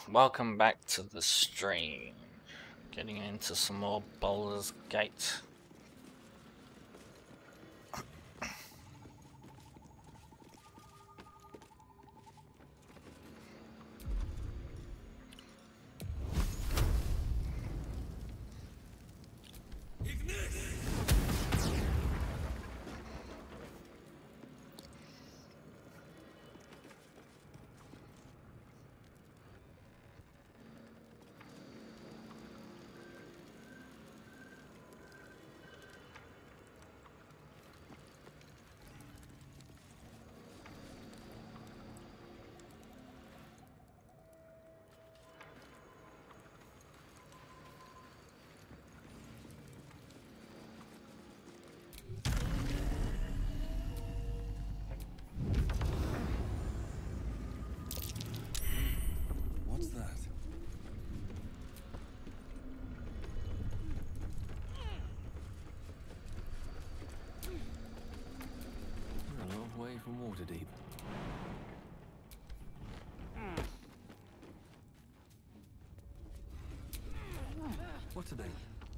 welcome back to the stream. Getting into some more Baldur's Gate. What's that? We're a long way from Waterdeep. What are they?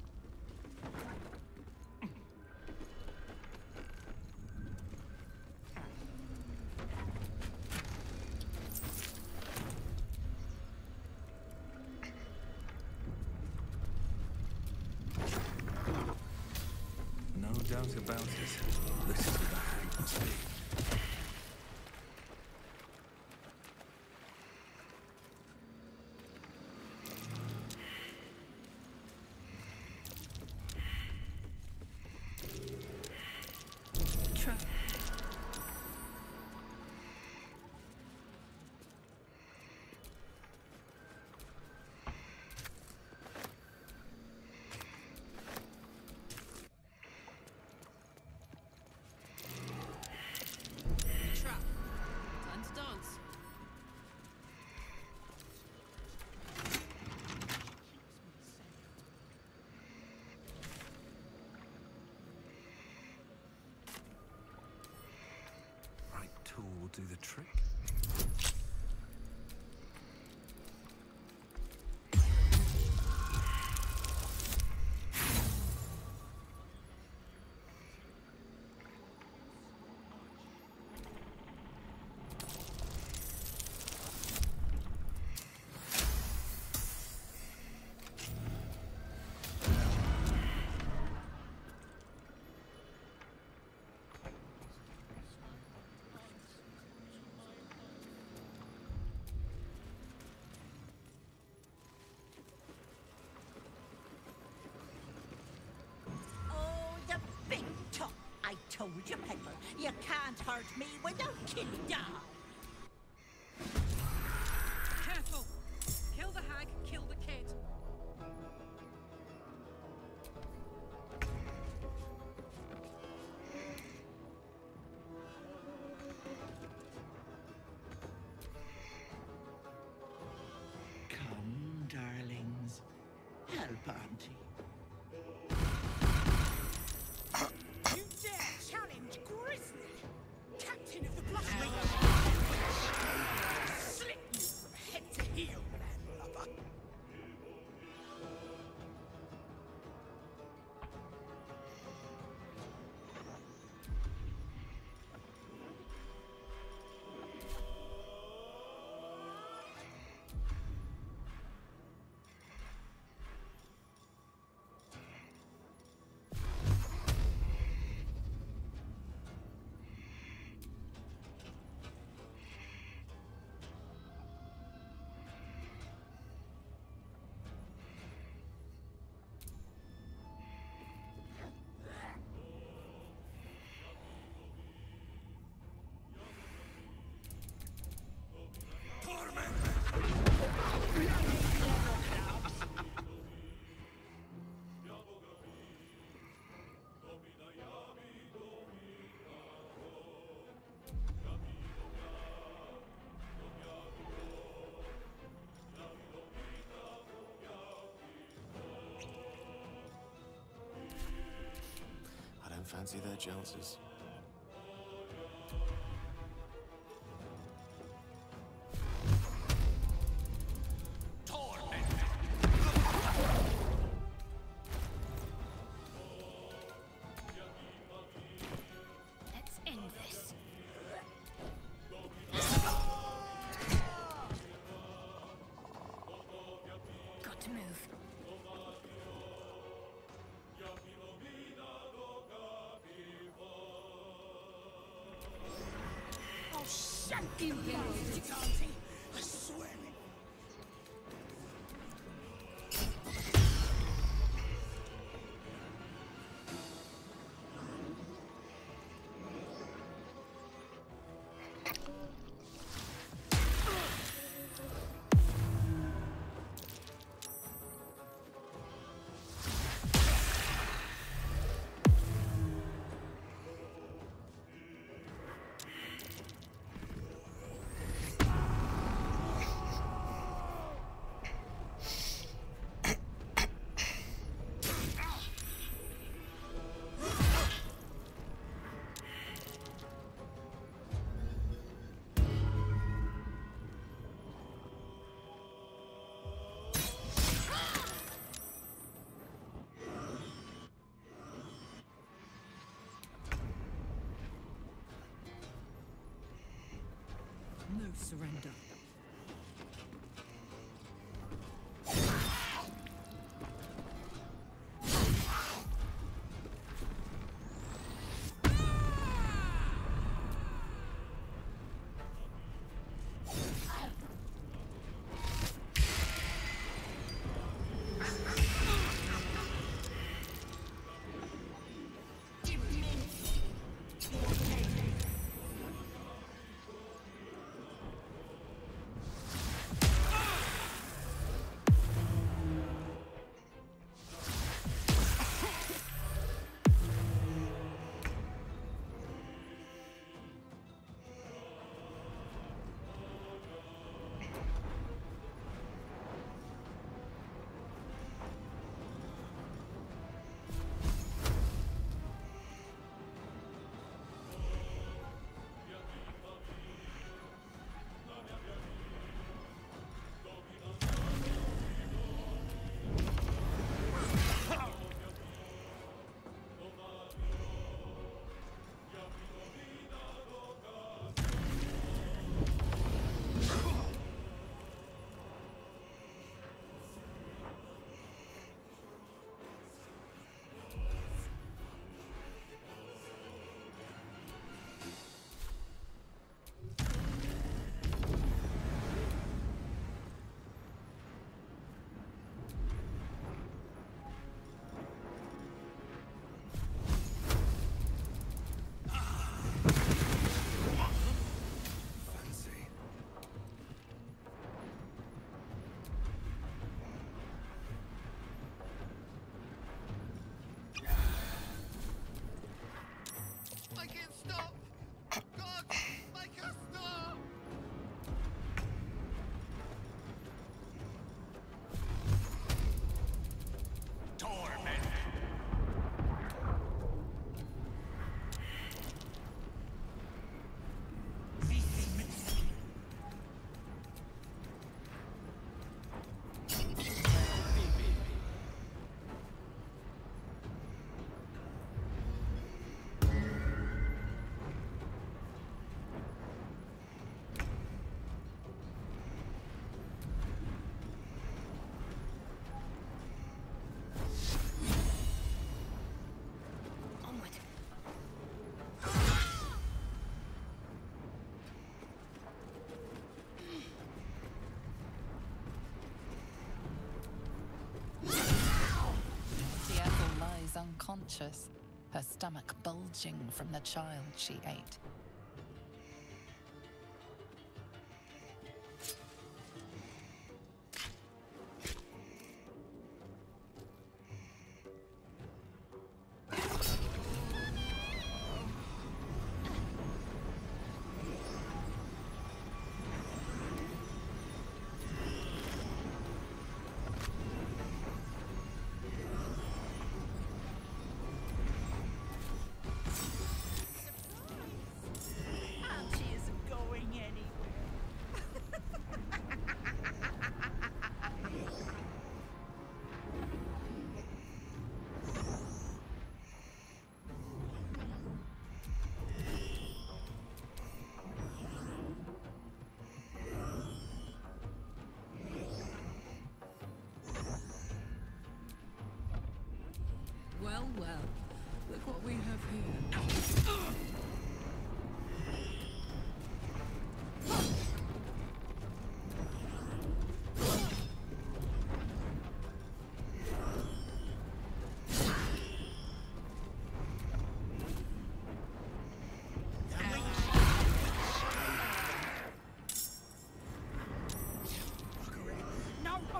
No doubt about it. This is where the hag must be. Will do the trick. I told you, Peddler, you can't hurt me without killing down. Careful! Kill the hag, kill the kid. Come, darlings. Help Auntie. I don't fancy their chances. Shut your mouth, Auntie. I swear it. No surrender. Unconscious, her stomach bulging from the child she ate. Well, well. Look what we have here.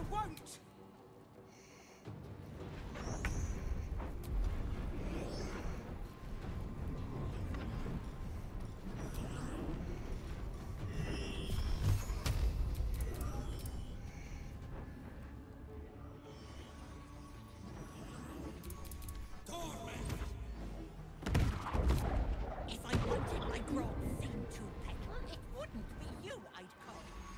won't! If I wanted my grog thing to peddle, it wouldn't be you I'd call.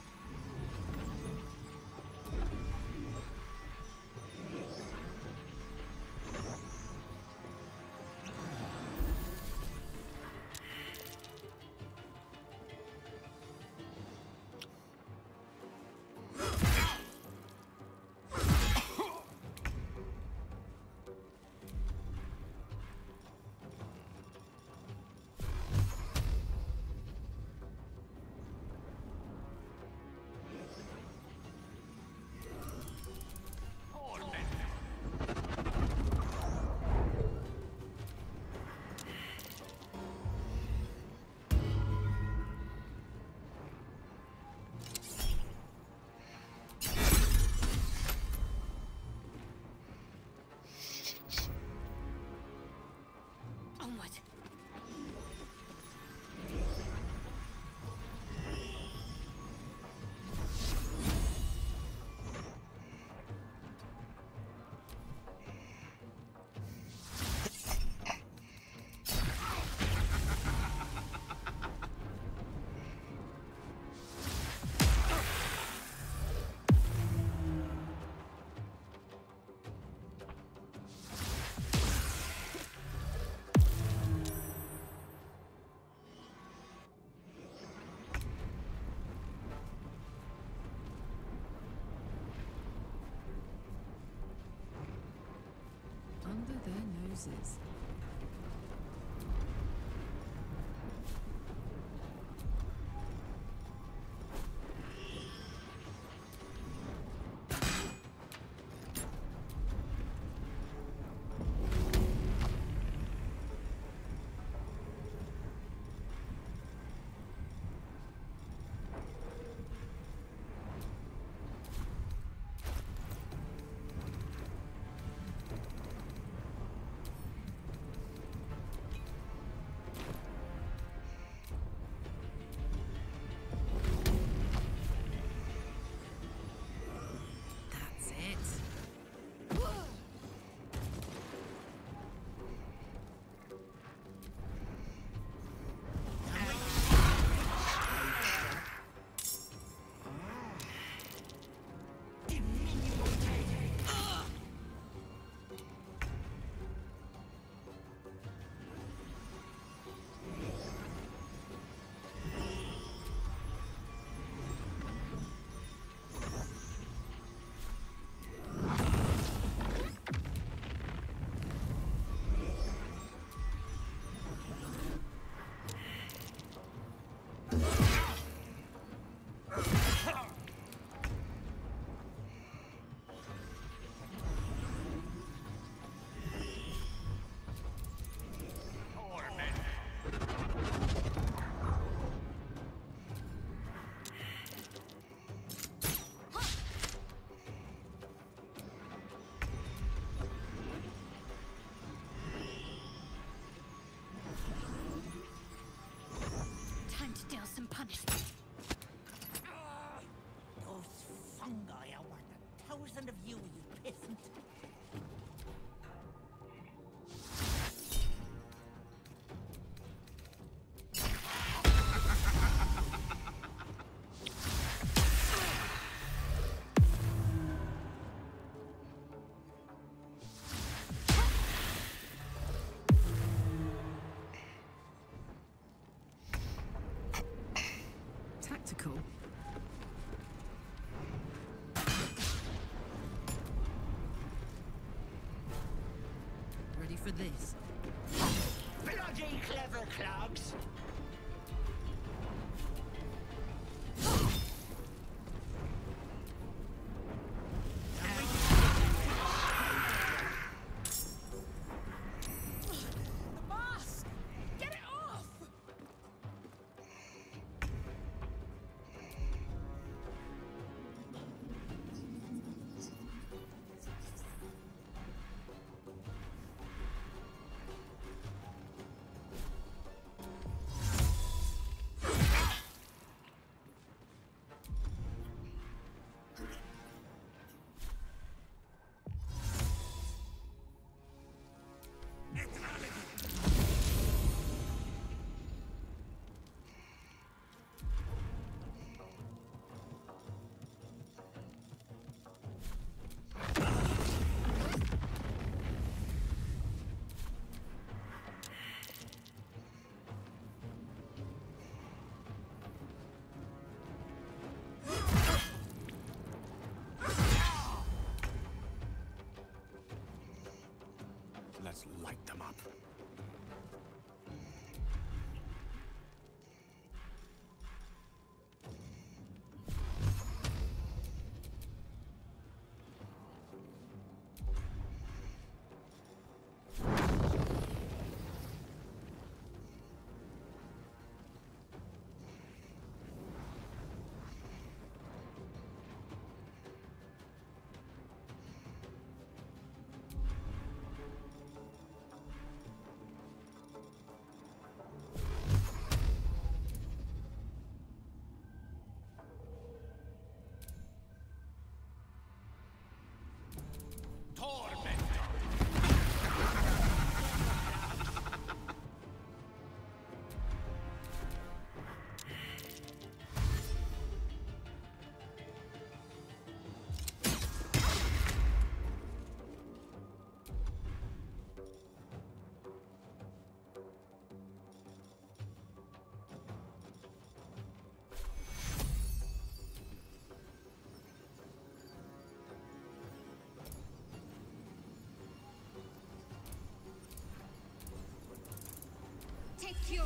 Onward. Under their noses. That's it. Time to deal some punishment. Those fungi are worth 1,000 of you, you peasant. Tactical. Ready for this? Bloody clever clogs! The mask! Get it off! Your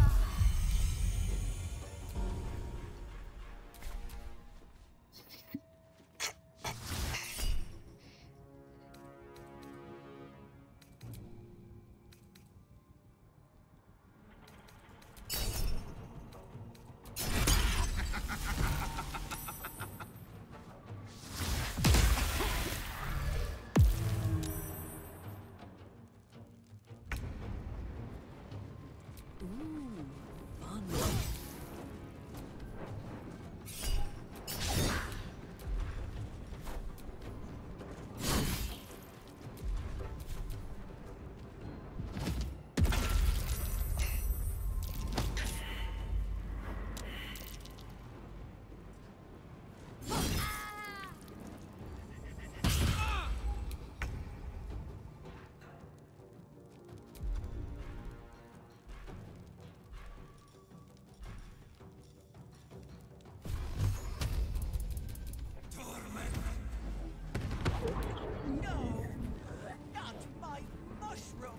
No! Not my mushroom!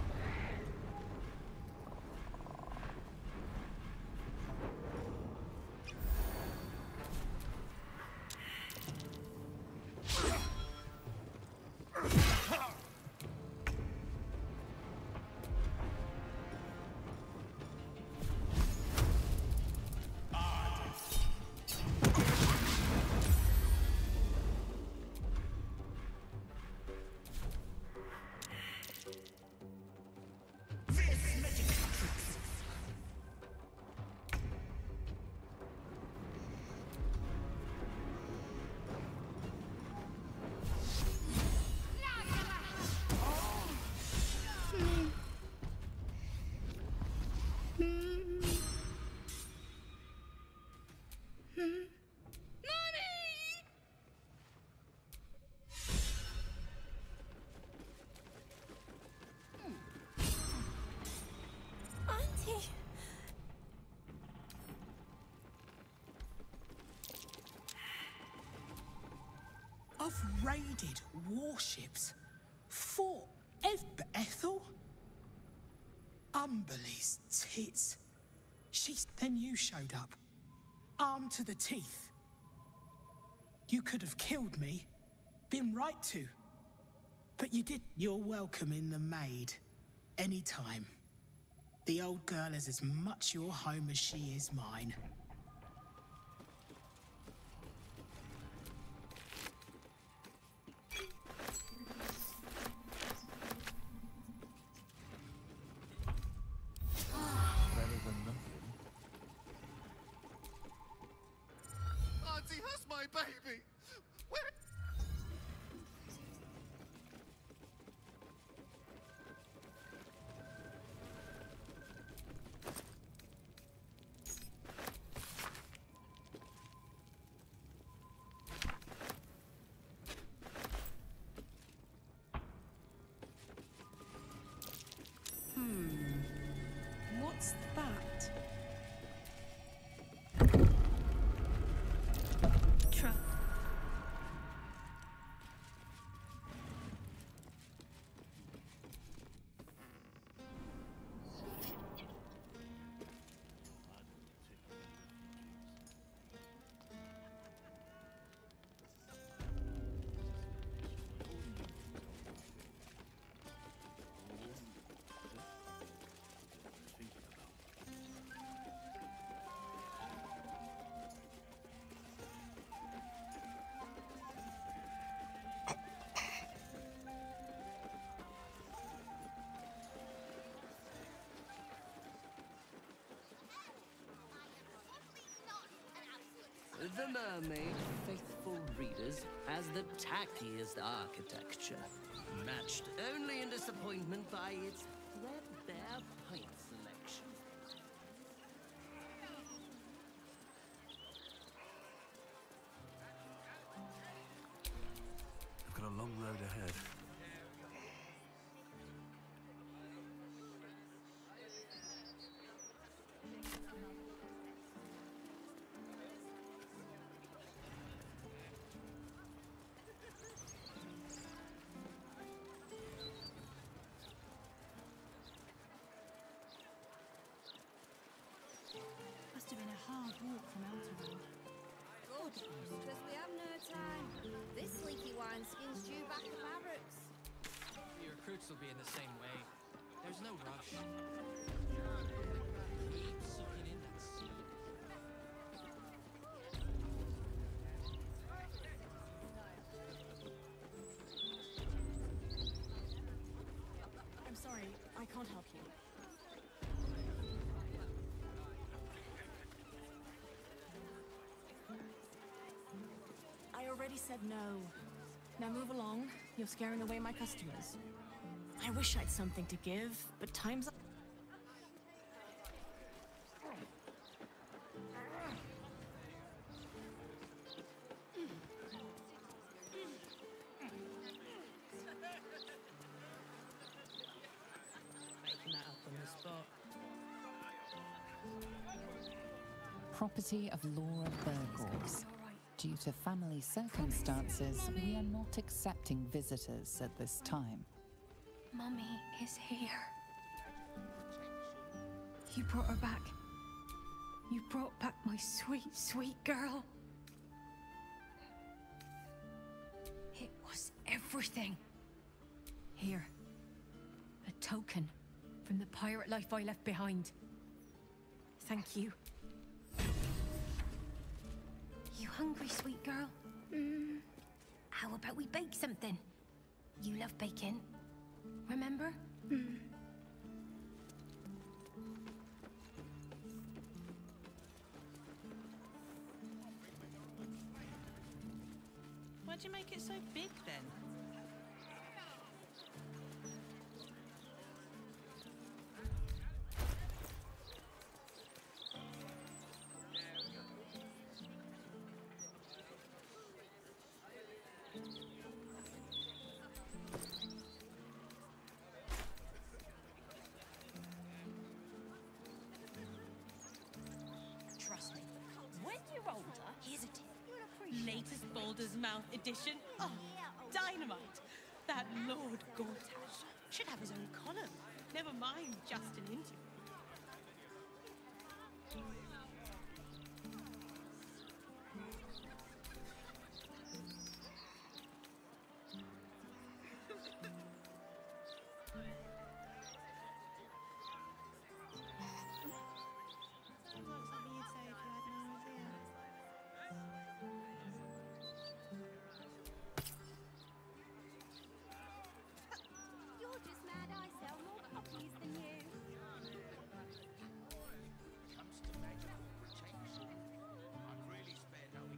Auntie! I've raided warships. Fought Ethel? Umberly's tits. Then you showed up. Armed to the teeth. You could have killed me. Been right to. But you did. You're welcome in the Maid. Anytime. The old girl is as much your home as she is mine. Better than nothing. Auntie has my baby! Where? What's that? Truck. The Mermaid, faithful readers, has the tackiest architecture, matched only in disappointment by its threadbare pint selection. I've got a long road ahead. And a hard walk from Elturel. Good, because we have no time. This sleepy wineskin's due back at barracks. Your recruits will be in the same way. There's no rush. Keep sucking in that seed. I'm sorry, I can't help you. I already said no. Now move along. You're scaring away my customers. I wish I'd something to give, but time's up. Making that up on the spot. Property of Laura Baldurs. Due to family circumstances, we are not accepting visitors at this time. Mummy is here. You brought her back. You brought back my sweet, sweet girl. It was everything. Here. A token from the pirate life I left behind. Thank you. You hungry, sweet girl? How about we bake something? You love baking. Remember? Why'd you make it so big then? Trust me. When you're older, here's a tip. Latest Baldur's Mouth edition. Oh, dynamite. That Lord Gortash should have his own column. Never mind just an interview. You're just mad I sell more copies than you. Comes to magical protection. I'd really spare no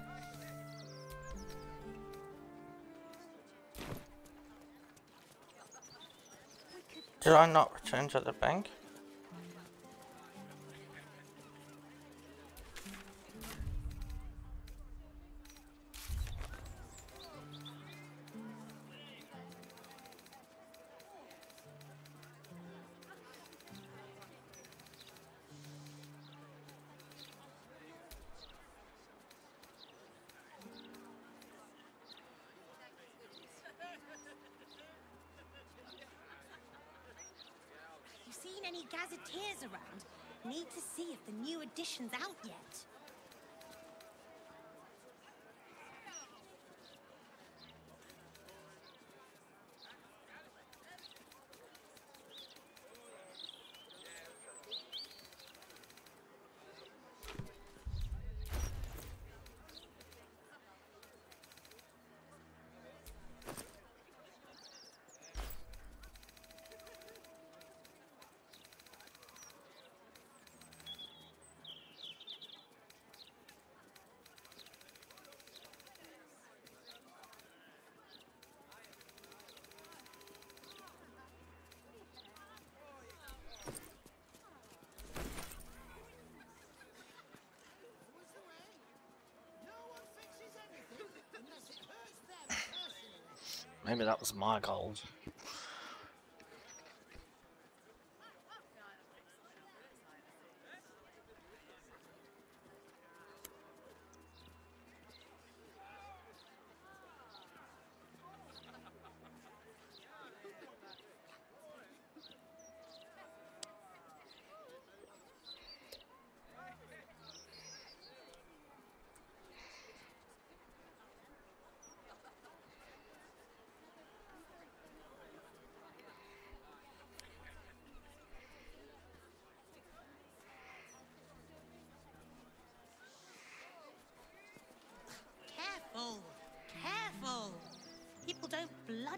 Did I not return to the bank? You seen any gazetteers around? Need to see if the new edition's out yet. Maybe that was my gold.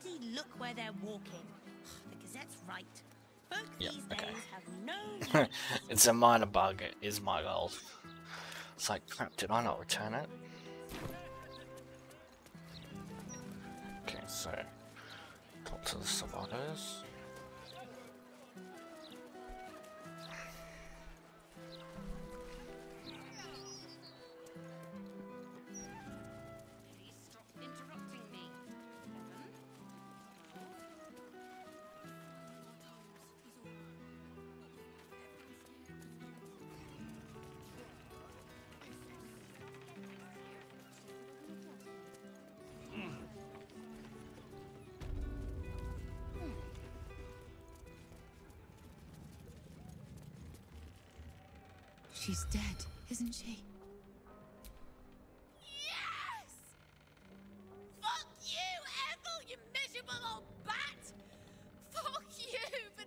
Everybody look where they're walking. The Gazette's right. Folk Yep, these okay. days have no... It's a minor bug, it is my goal. It's like, crap, did I not return it? Okay, so talk to the survivors. Please stop interrupting me. She's dead, isn't she? Yes! Fuck you, Ethel, you miserable old bat! Fuck you, but...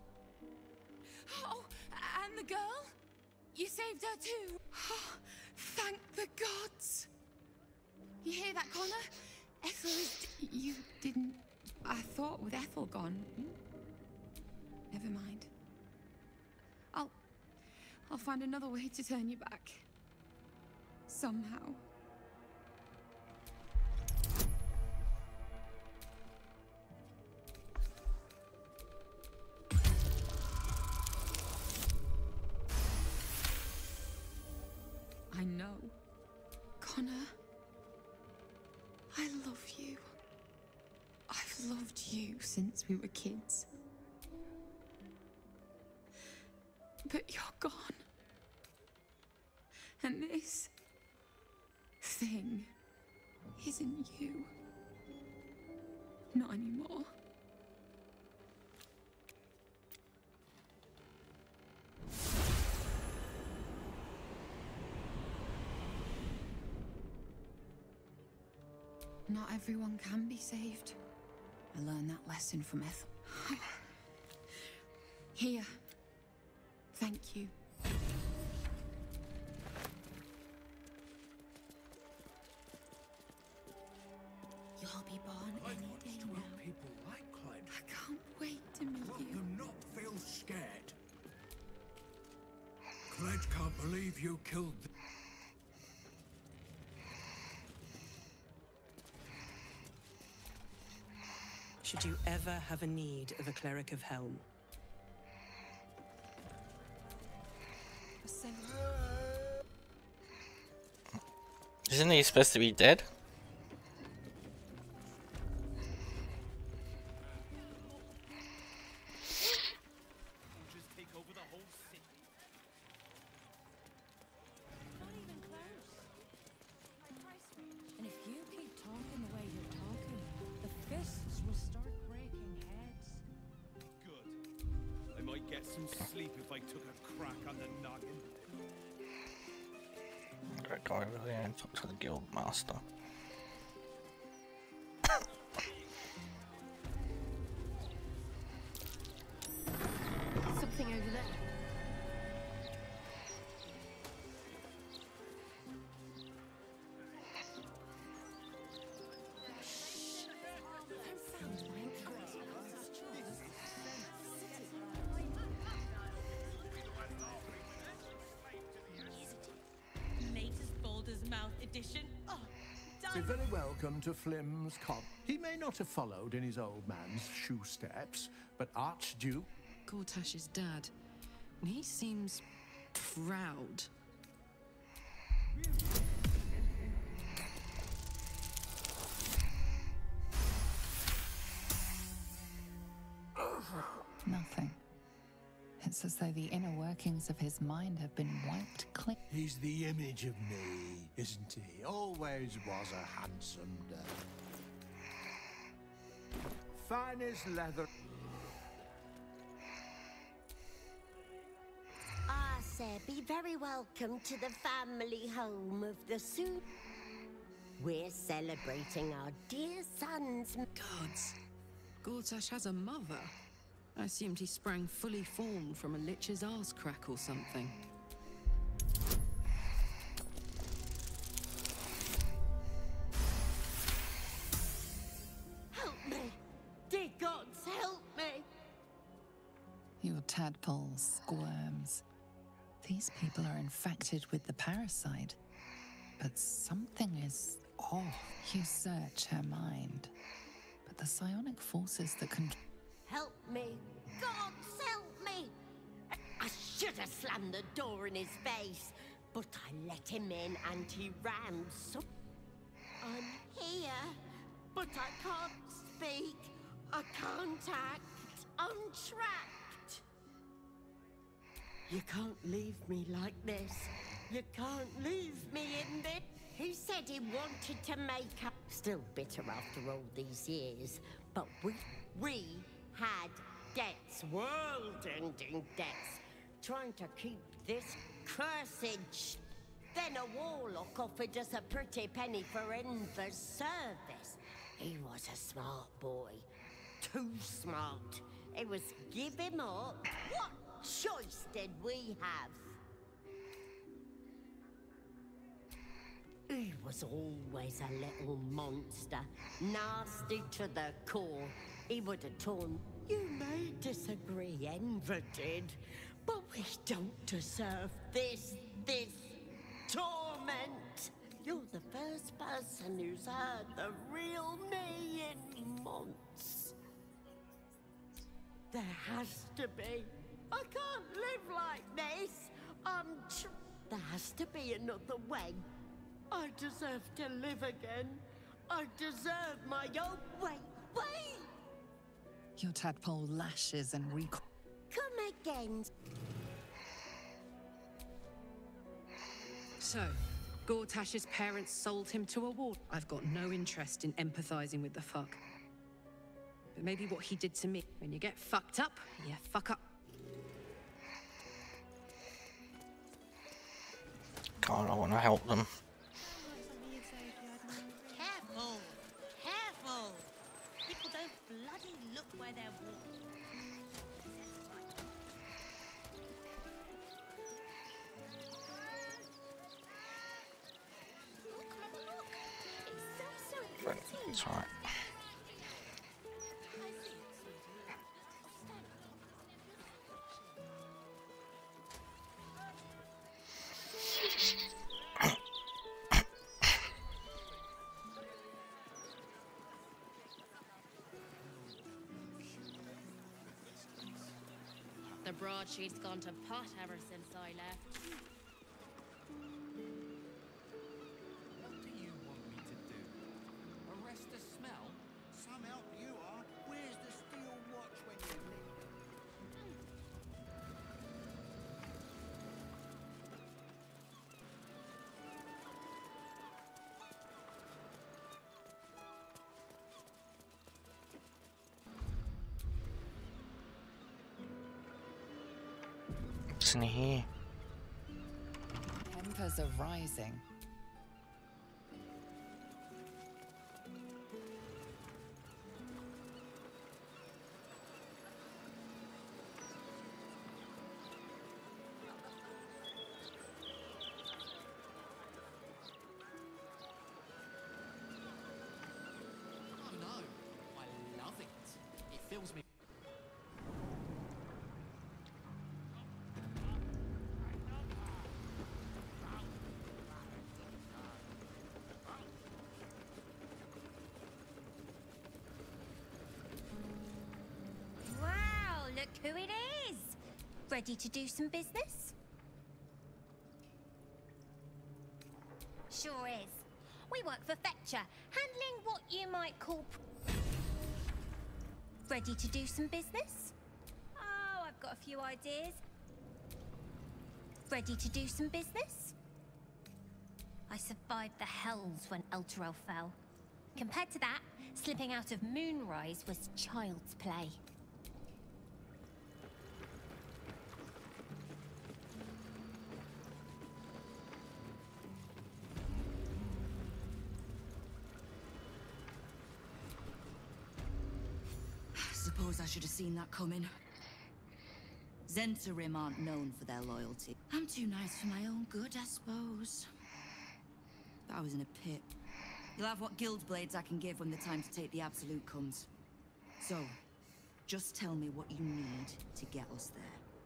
Oh, and the girl? You saved her too. Oh, thank the gods. You hear that, Connor? Ethel is... You didn't... I thought with Ethel gone... Never mind. I'll find another way to turn you back. Somehow. I know. Connor. I love you. I've loved you since we were kids. But you're gone. And this thing isn't you. Not anymore. Not everyone can be saved. I learned that lesson from Ethel. Here. Thank you. You'll be born any day now. People like Clyde. I can't wait to meet Let you. them not feel scared. Clyde can't believe you killed them. Should you ever have a need of a cleric of Helm? Isn't he supposed to be dead? Just take over the whole city. Not even close. And if you keep talking the way you're talking, the fists will start breaking heads. Good. I might get some sleep if I took a crack on the noggin. Alright, go over there and talk to the guild master. Something over there. Latest Baldurs Mouth edition. Oh, Be done. very welcome to Flim's Cobb. He may not have followed in his old man's shoe steps, but Archduke... Gortash's dad. He seems proud. Nothing. It's as though the inner workings of his mind have been wiped clean. He's the image of me, isn't he? Always was a handsome dad. Finest leather... Ah, sir, be very welcome to the family home of the suit. We're celebrating our dear son's... Gods. Gortash has a mother. I assumed he sprang fully formed from a lich's arse crack or something. Help me! tadpole squirms. These people are infected with the parasite, but something is off. You search her mind, but the psionic forces that can... Help me! God, help me! I should have slammed the door in his face, but I let him in and he ran. So I'm here, but I can't speak. I can't act. I'm trapped. You can't leave me like this. You can't leave me in this. He said he wanted to make up. Still bitter after all these years, but we had debts, world-ending debts, trying to keep this cursed. Then a warlock offered us a pretty penny for Enver's service. He was a smart boy, too smart. It was give him up. What choice did we have? He was always a little monster, nasty to the core. He would have torn. You may disagree, Enver did, but we don't deserve this torment. You're the first person who's heard the real me in months. There has to be. I can't live like this. There has to be another way. I deserve to live again. I deserve my own way. Wait! Your tadpole lashes and recoil. Come again. So, Gortash's parents sold him to a ward. I've got no interest in empathizing with the fuck. But maybe what he did to me. When you get fucked up, you fuck up. God, I want to help them. Careful! Careful! People don't bloody look where they're walking. Look, Mama, look! It's so pretty. It's alright. The broadsheet's gone to pot ever since I left. What do you want me to do? Arrest the smell? Some help you are. Where's the steel watch when you need it? What's in here? Tempers are rising. Oh no, I love it. It fills me. Wow, look who it is! Ready to do some business? Sure is. We work for Fetcher, handling what you might call... Ready to do some business? Oh, I've got a few ideas. Ready to do some business? I survived the hells when Elturel fell. Compared to that, slipping out of Moonrise was child's play. Suppose I should have seen that coming. Zentarim aren't known for their loyalty. I'm too nice for my own good, I suppose. But I was in a pit. You'll have what guild blades I can give when the time to take the Absolute comes. So, just tell me what you need to get us there.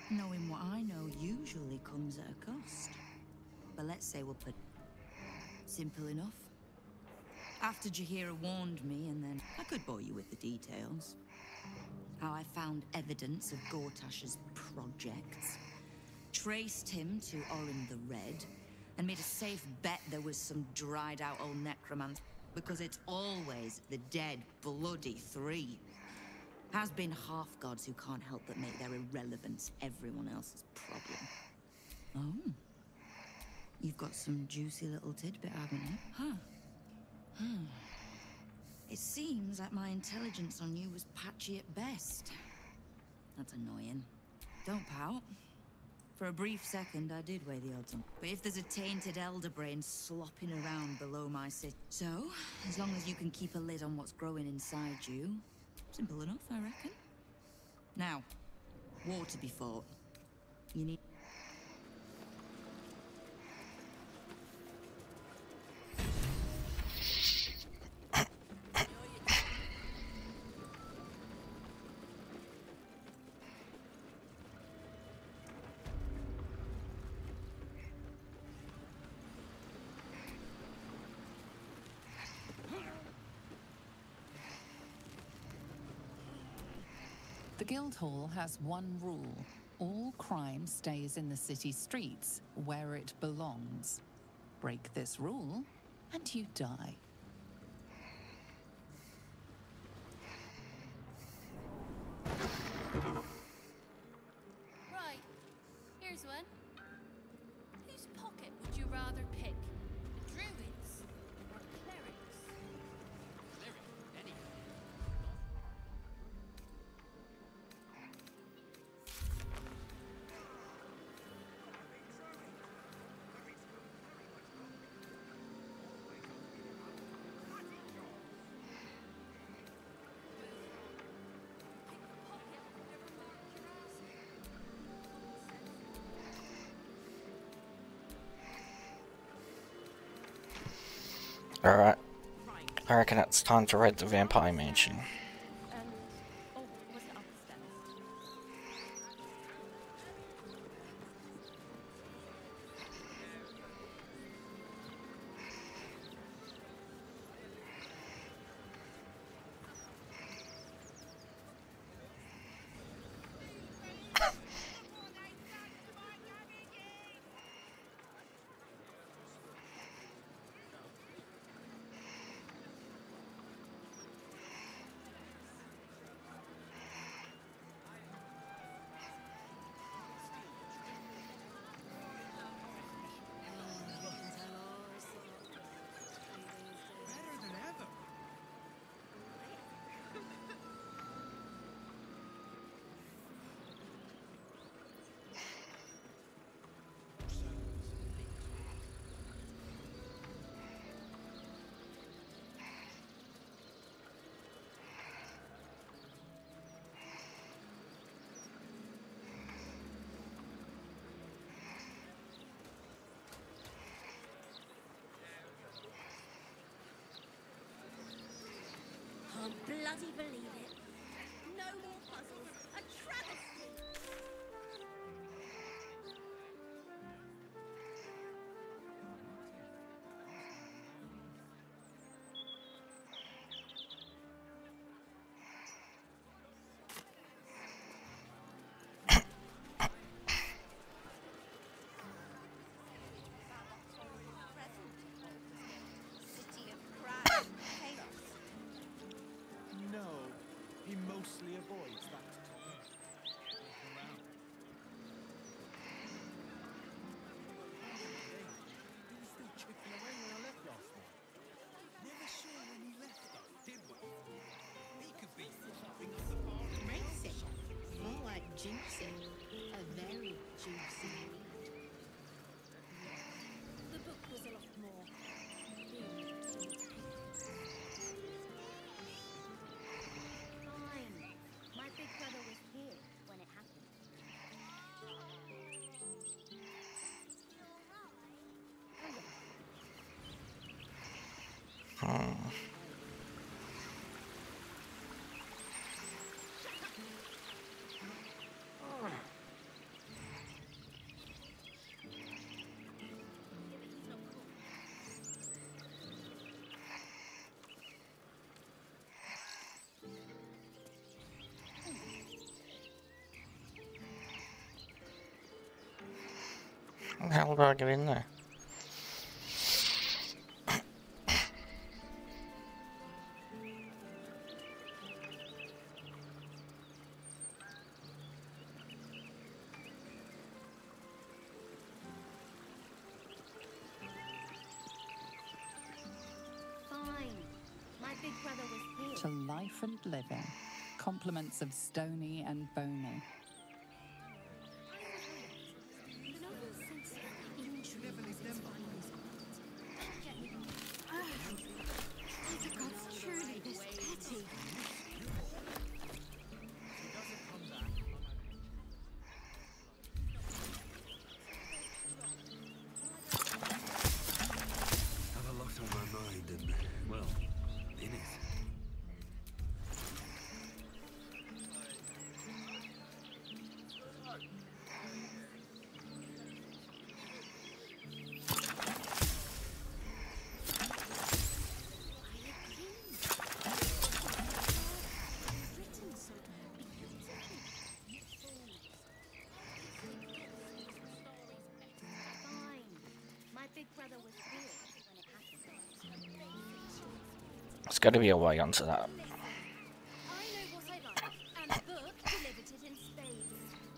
Knowing what I know usually comes at a cost. But let's say we'll put... Simple enough. After Jaheira warned me, and then I could bore you with the details. How I found evidence of Gortash's projects, traced him to Orin the Red, and made a safe bet there was some dried-out old necromancer, because it's always the dead, bloody three. Has been half-gods who can't help but make their irrelevance everyone else's problem. Oh. You've got some juicy little tidbit, haven't you? Huh. It seems like my intelligence on you was patchy at best. That's annoying. Don't pout. For a brief second, I did weigh the odds on. But if there's a tainted elder brain slopping around below my sit... So, as long as you can keep a lid on what's growing inside you, simple enough, I reckon. Now, war to be fought. You need... The Guildhall has one rule. All crime stays in the city streets, where it belongs. Break this rule, and you die. Right, here's one. Whose pocket would you rather pick? The druids or the clerics? Cleric, any. Alright. I reckon it's time to raid the Vampire Mansion. Can't bloody believe it. No more puzzles. A travesty. City of crime and chaos. No, he mostly avoids that. He was still chipping away when I left last night. Never sure when he left though, did we? He could be something on the bar. Racy. More like juicy. A very juicy. The book was a lot more. Fine. My big brother was here when it happened. How the hell do I get in there? Fine. My big brother was here. To life and living. Compliments of Stony and Bony. The novel sense of intrigue is its finest part. Are the gods truly this petty? Have a lot on my mind and, well, in it. There's got to be a way onto that. I know what I like, and the book delivered it in spades.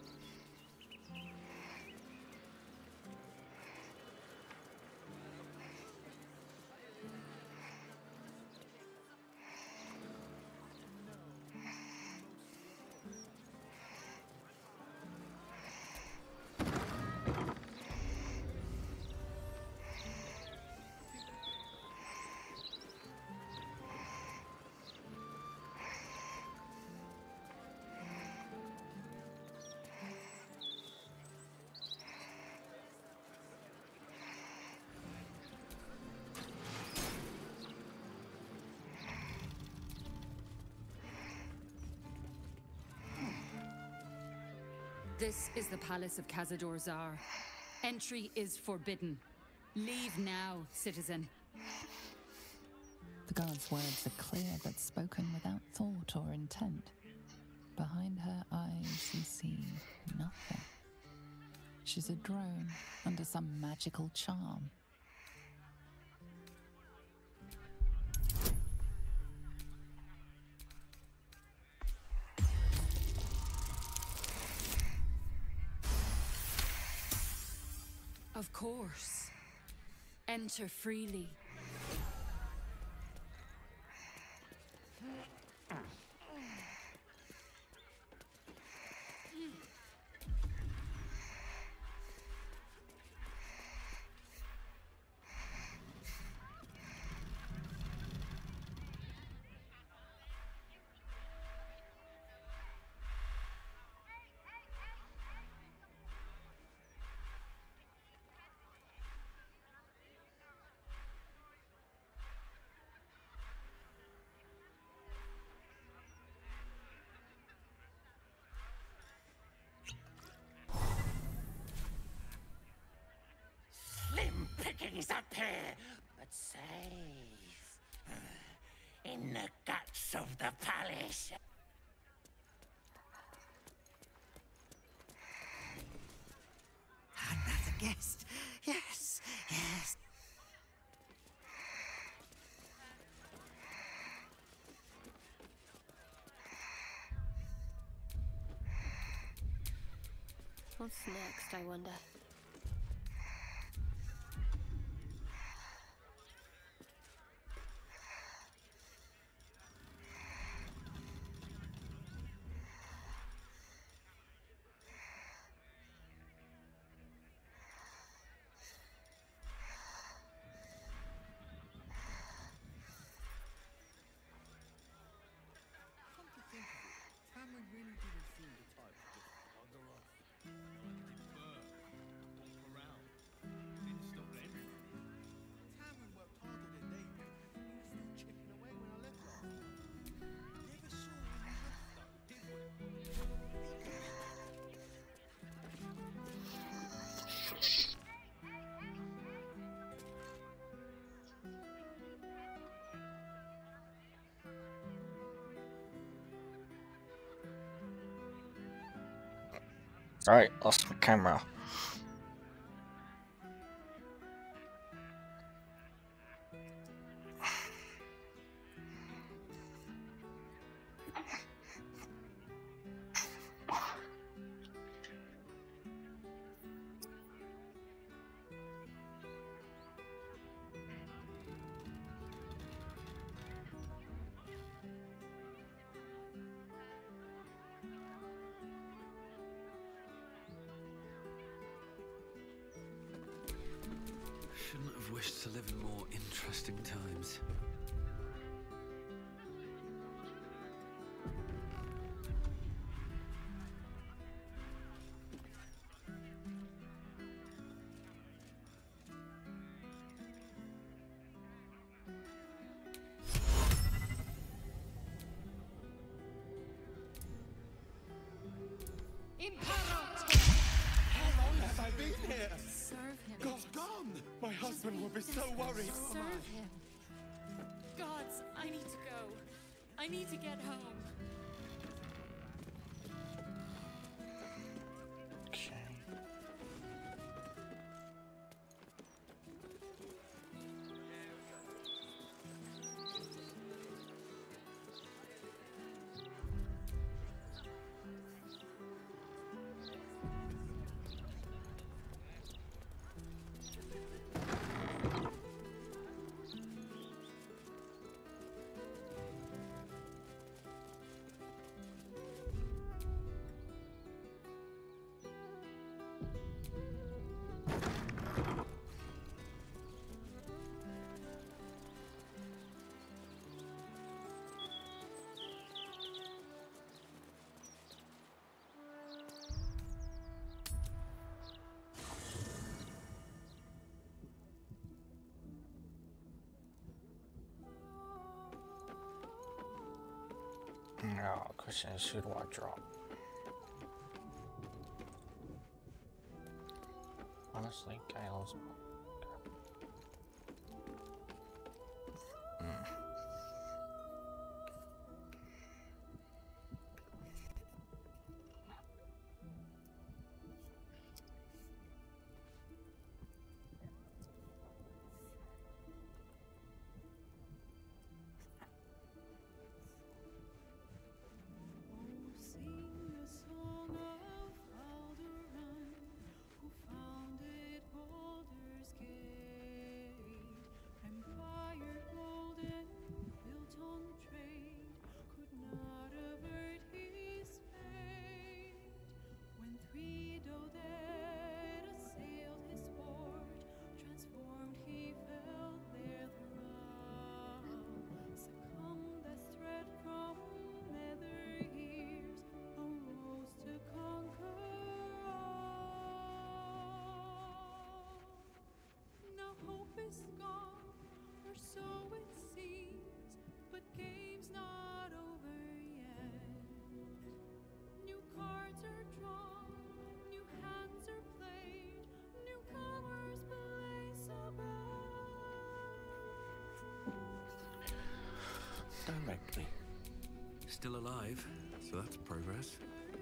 This is the Palace of Cazador Zar. Entry is forbidden. Leave now, citizen. The guard's words are clear but spoken without thought or intent. Behind her eyes you see nothing. She's a drone under some magical charm. Of course. Enter freely. Slim pickings up here, but safe in the guts of the palace. Another guest. Yes, yes. What's next, I wonder? Come to think of it, Cameron really didn't seem the type to just bugger off. Cameron worked harder than they did. He was still chipping away when I left last time. Never saw him left though, did we? Right, lost my camera. Shouldn't have wished to live in more interesting times. How long have I been here? Serve him. God's gone! My husband will be so worried. Serve him. Gods, I need to go. I need to get home. Now, question is, who do I drop? Honestly, Gale's. Sing a song of Baldurs, who founded Baldur's Gate. Empire golden, built on trade, could not avert his fate. When three Doded assailed his fort, transformed he felt their thrall. Succumbed as threat from nether years, arose to conquer all. Now hope is gone, or so it seems, but game's not over yet. New cards are drawn, new hands are played, newcomers place a Directly. Still alive, so that's progress.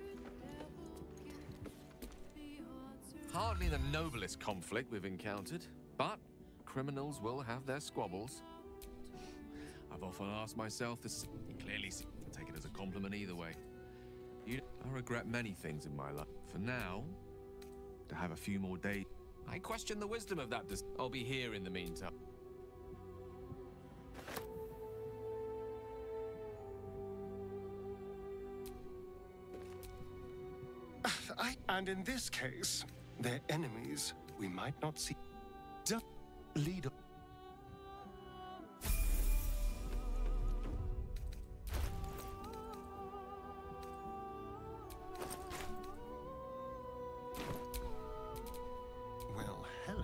Hardly the noblest conflict we've encountered, but criminals will have their squabbles. I've often asked myself this. You clearly take it as a compliment either way. I regret many things in my life. For now, to have a few more days. I question the wisdom of that. I'll be here in the meantime. And in this case, their enemies we might not see. Leader. Well, hello.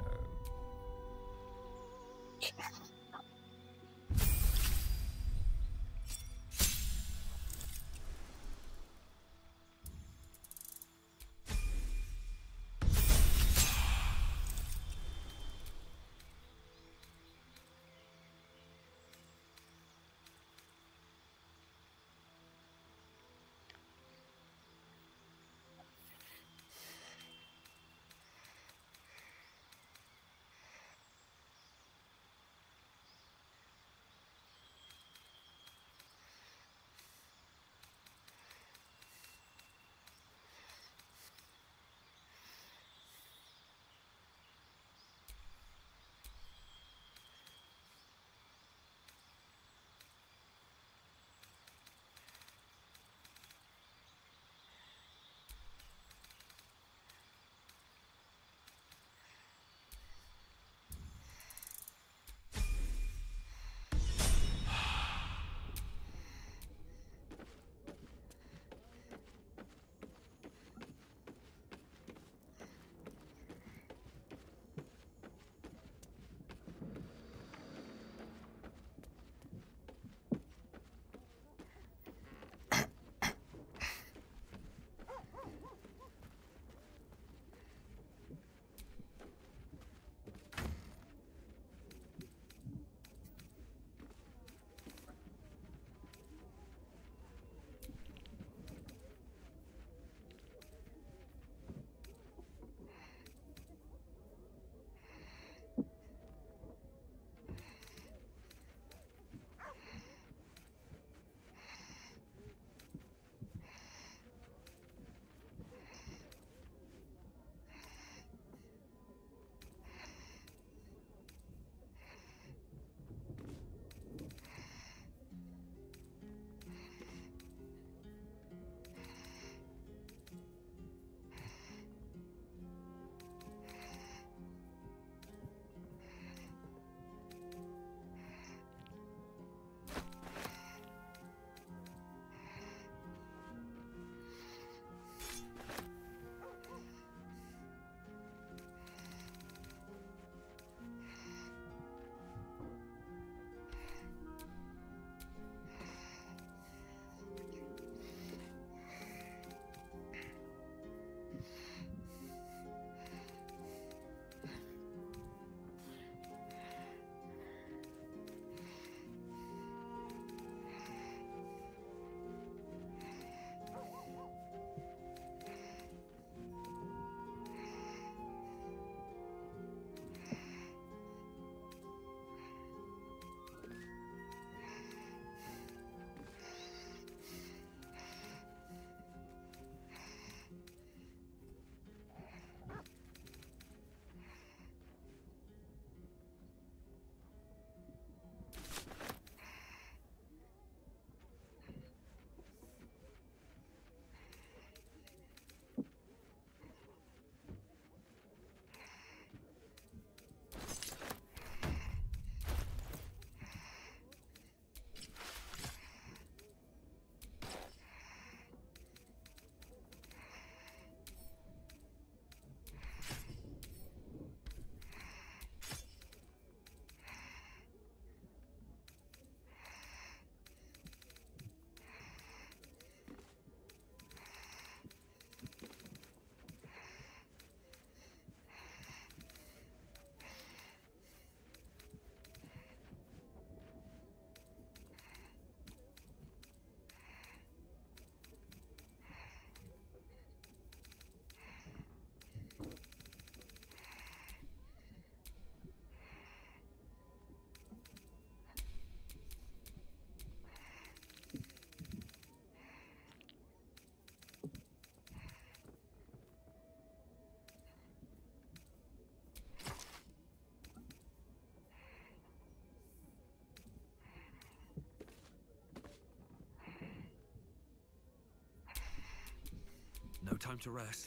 No time to rest.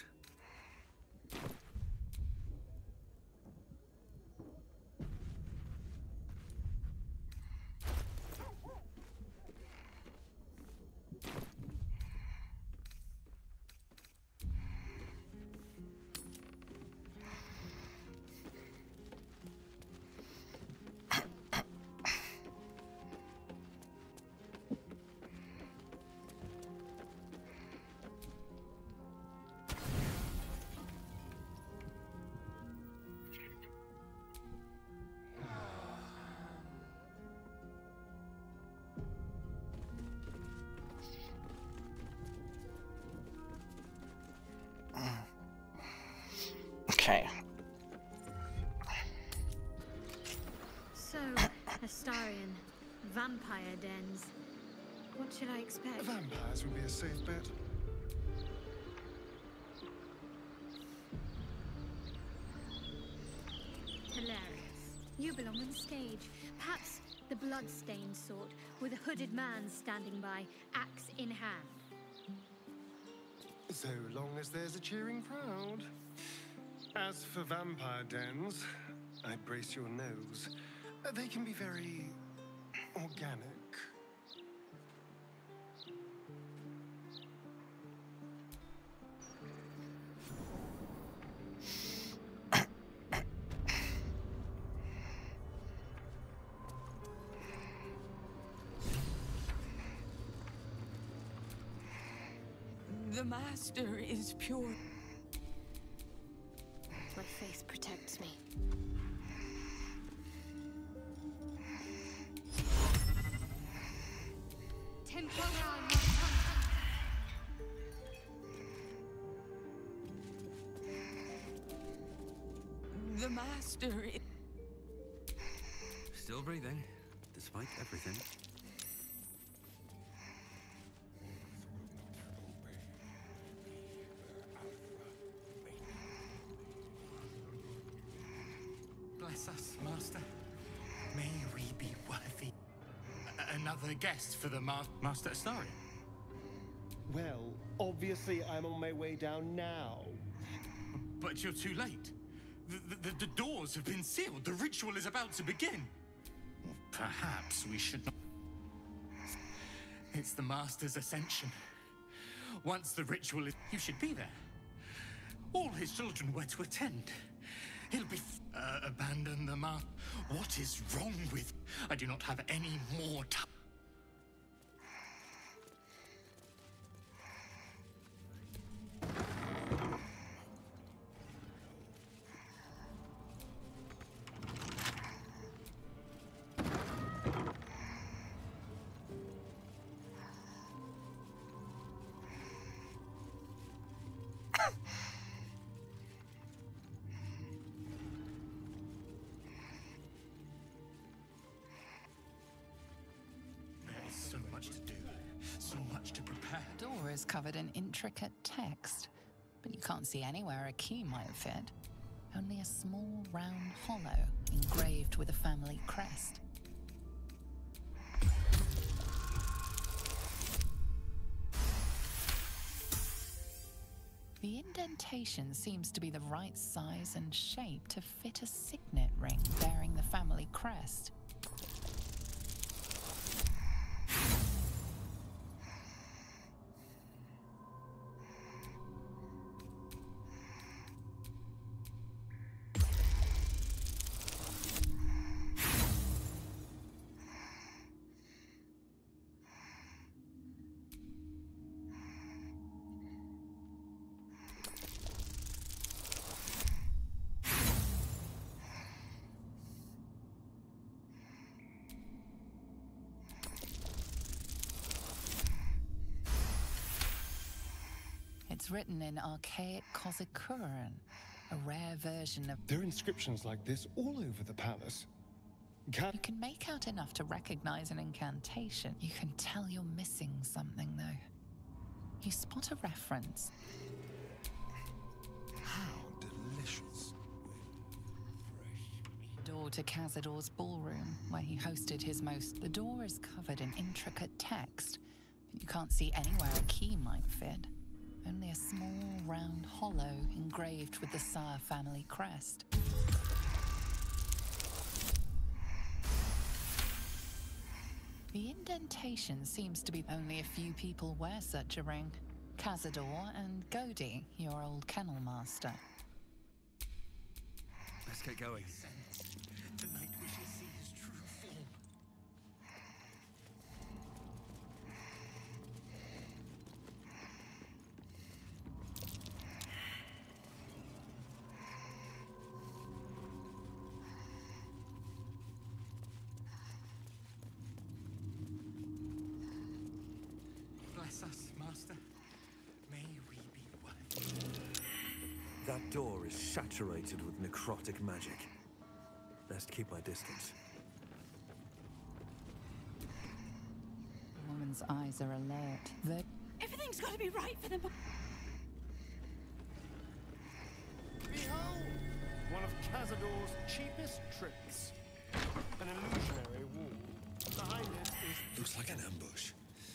Okay. So, Astarion, vampire dens. What should I expect? Vampires would be a safe bet. Hilarious. You belong on stage. Perhaps the blood-stained sort, with a hooded man standing by, axe in hand. So long as there's a cheering crowd. As for vampire dens, I'd brace your nose. They can be very organic. The master is pure. My face protects me. The master is... Still breathing, despite everything. Bless us, Master. May we be worthy. Another guest for the Master Astarion. Well, obviously I'm on my way down now. But you're too late. The doors have been sealed. The ritual is about to begin. Perhaps we should not... It's the Master's ascension. Once the ritual is... You should be there. All his children were to attend. He'll be... abandon the Master. What is wrong with... I do not have any more time. So much to do, so much to prepare. The door is covered in intricate text, but you can't see anywhere a key might fit. Only a small round hollow engraved with a family crest. The indentation seems to be the right size and shape to fit a signet ring bearing the family crest. It's written in archaic Kozikuran, a rare version of... There are inscriptions like this all over the palace. You can make out enough to recognize an incantation. You can tell you're missing something, though. You spot a reference. How delicious. Door to Cazador's ballroom, where he hosted his most... The door is covered in intricate text, but you can't see anywhere a key might fit. Only a small, round hollow engraved with the Sire family crest. The indentation seems to be only a few people wear such a ring. Cazador and Godi, your old kennel master. Let's get going. Tonight we shall see his true form. Bless us, Master. May we be one. That door is saturated with necrotic magic. Best keep my distance. The woman's eyes are alert. Everything's got to be right for them. Behold! One of Cazador's cheapest tricks. An illusionary wall. Behind it is... Looks like an ambush.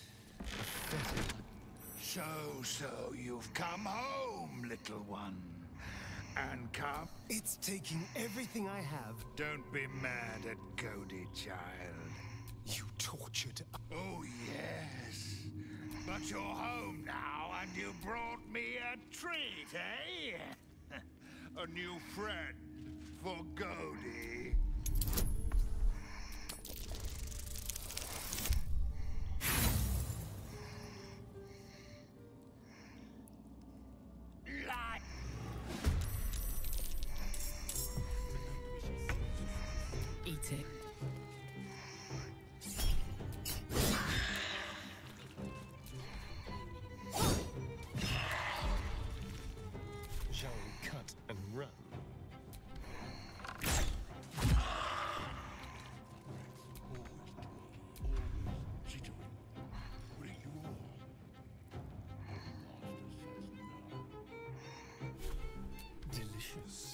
So you've come home, little one. And come... It's taking everything I have. Don't be mad at Cody, child. You tortured... Oh, yes. But you're home now, and you brought me a treat, eh? A new friend for Cody. Eat it. Shall we cut and run? Delicious.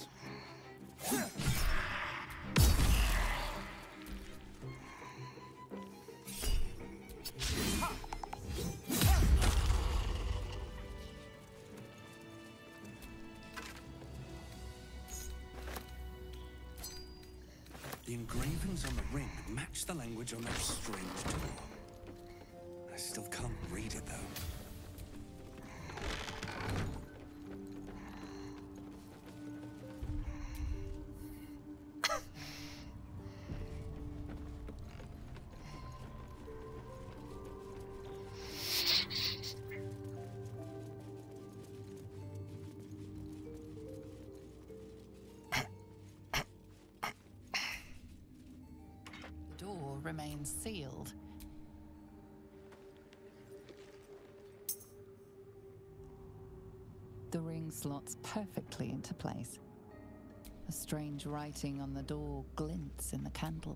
The engravings on the ring match the language on that strange door. I still can't read it, though. The door remains sealed. The ring slots perfectly into place. A strange writing on the door glints in the candle.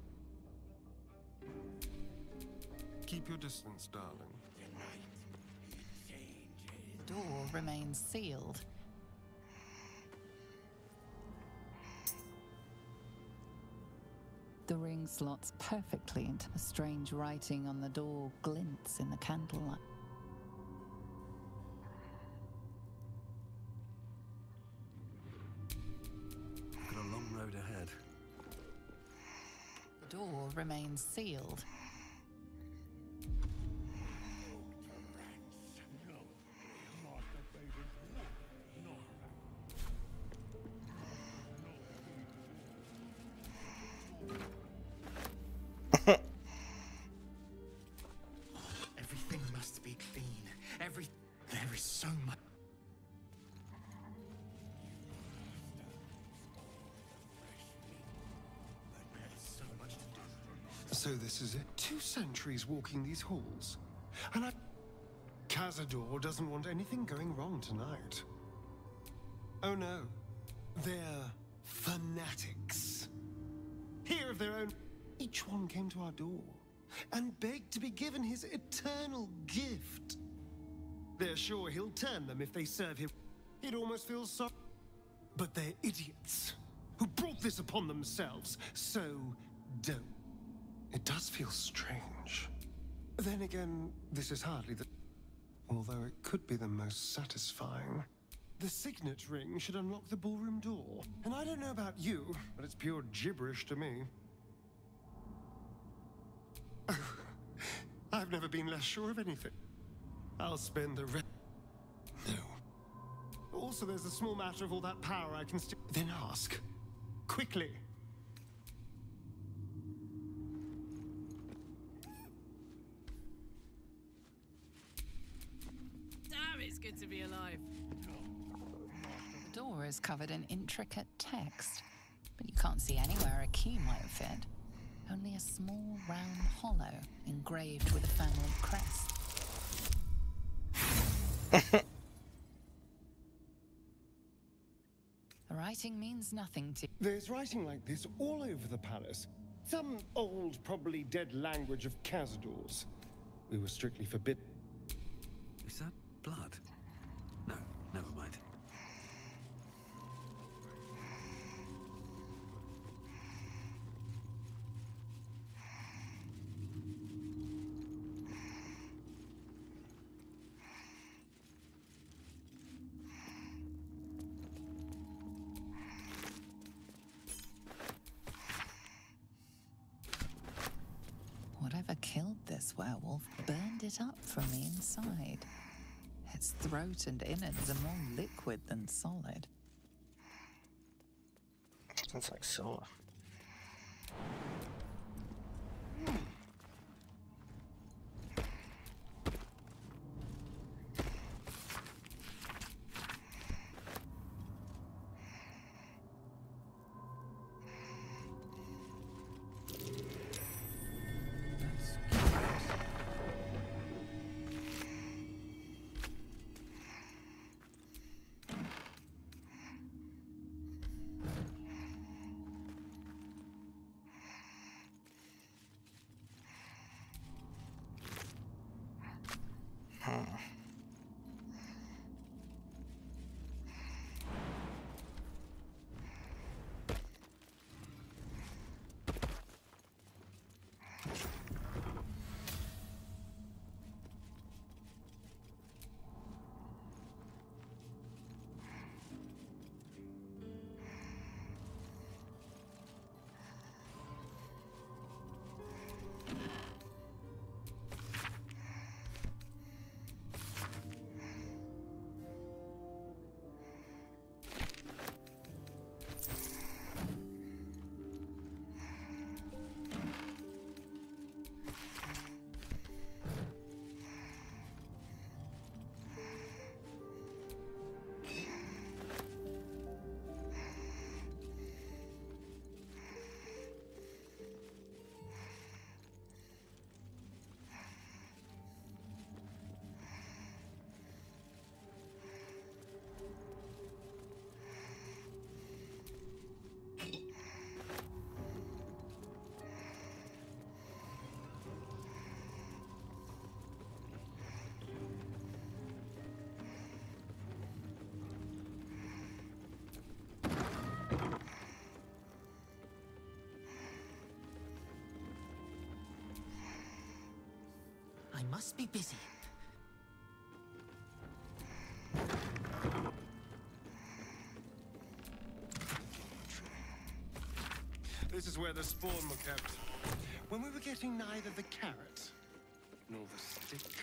Keep your distance, darling. The door remains sealed. The ring slots perfectly into a strange writing on the door glints in the candlelight. Got a long road ahead. The door remains sealed. Everything must be clean. There is so much. So much to do. So this is it. 2 centuries walking these halls. And Cazador doesn't want anything going wrong tonight. Oh no. They're fanatics. Here of their own. Each one came to our door and begged to be given his eternal gift. They're sure he'll turn them if they serve him. It almost feels so. But they're idiots who brought this upon themselves, so don't. It does feel strange. Then again, this is hardly the... although it could be the most satisfying. The signet ring should unlock the ballroom door. And I don't know about you, but it's pure gibberish to me. I've never been less sure of anything. I'll spend the rest... No. Also, there's a small matter of all that power I can still... Then ask. Quickly. Damn, it's good to be alive. The door is covered in intricate text, but you can't see anywhere a key might fit. Only a small round hollow engraved with a family crest. The writing means nothing to... There's writing like this all over the palace. Some old, probably dead language of Cazador's. We were strictly forbidden. Is that blood? No, never mind. Whatever killed this werewolf burned it up from the inside. Its throat and innards are more liquid than solid. Sounds like silver. I must be busy. This is where the spawn were kept. When we were getting neither the carrot nor the stick.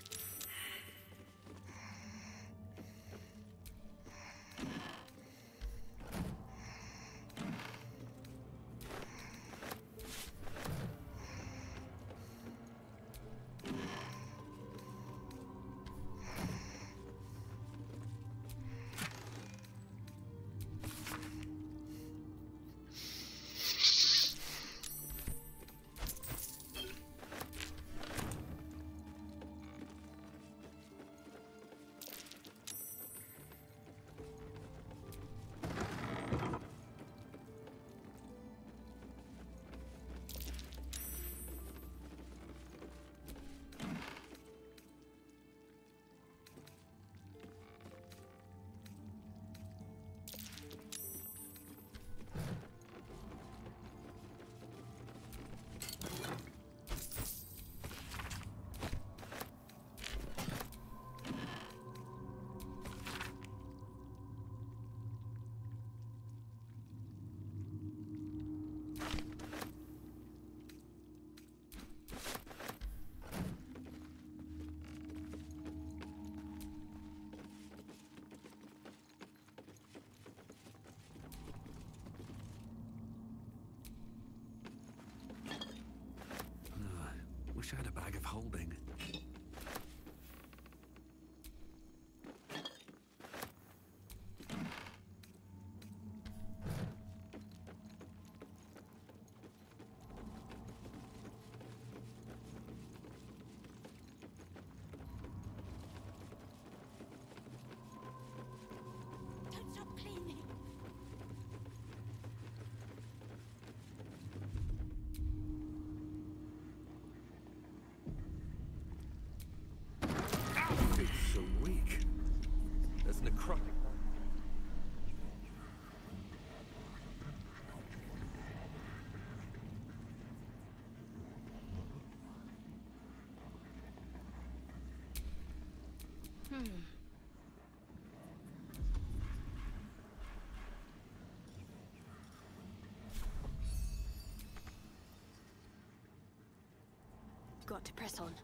Got to press on.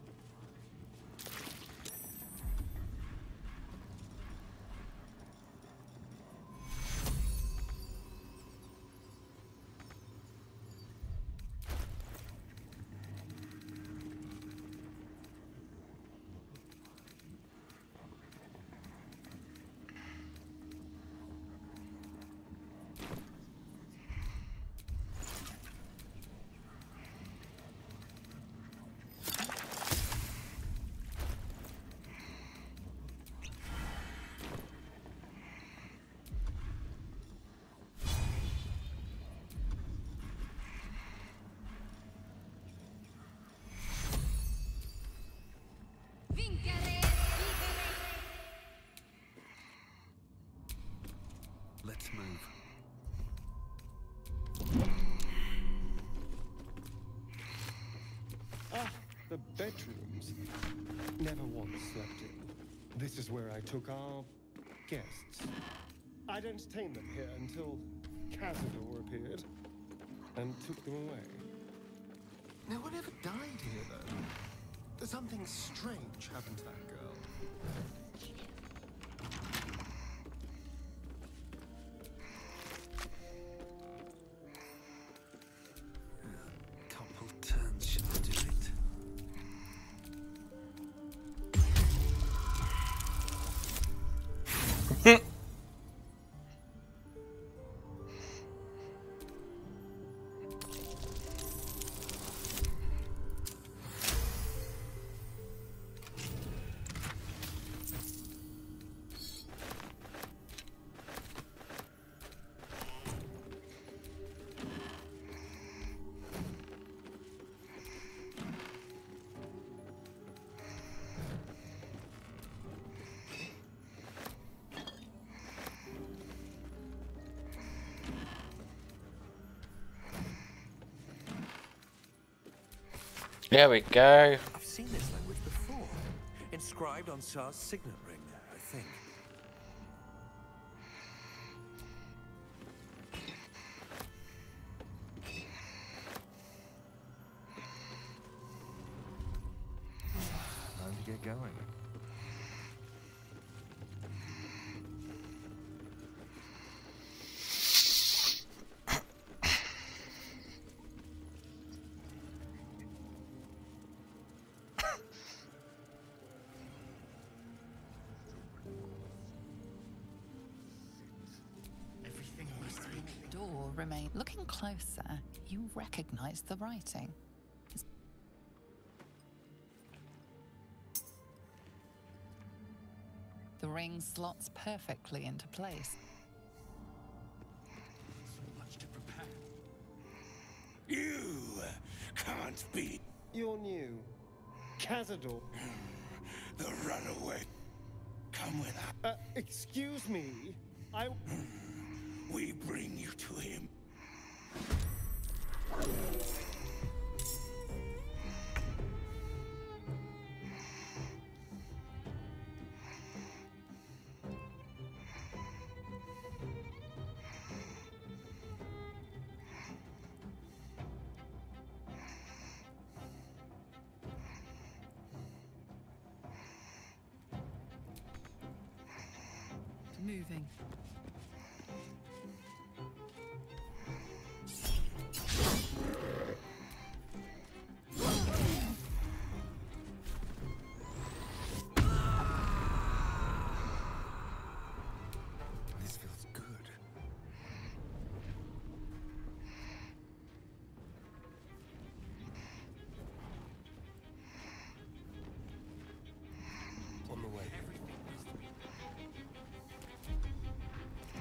Let's move. Ah, the bedrooms. Never once slept in. This is where I took our guests. I'd entertained them here until Cazador appeared and took them away. No one ever died here, though. Something strange happened to that girl. Couple turns should do it. There we go. I've seen this language before. Inscribed on Sar's signet ring, I think. Time to get going. Door remained. Looking closer, you recognize the writing. The ring slots perfectly into place. So much to prepare. You can't be You're new. Cazador. the runaway. Come with us. Excuse me. We bring you to him. Moving. This feels good. On the way.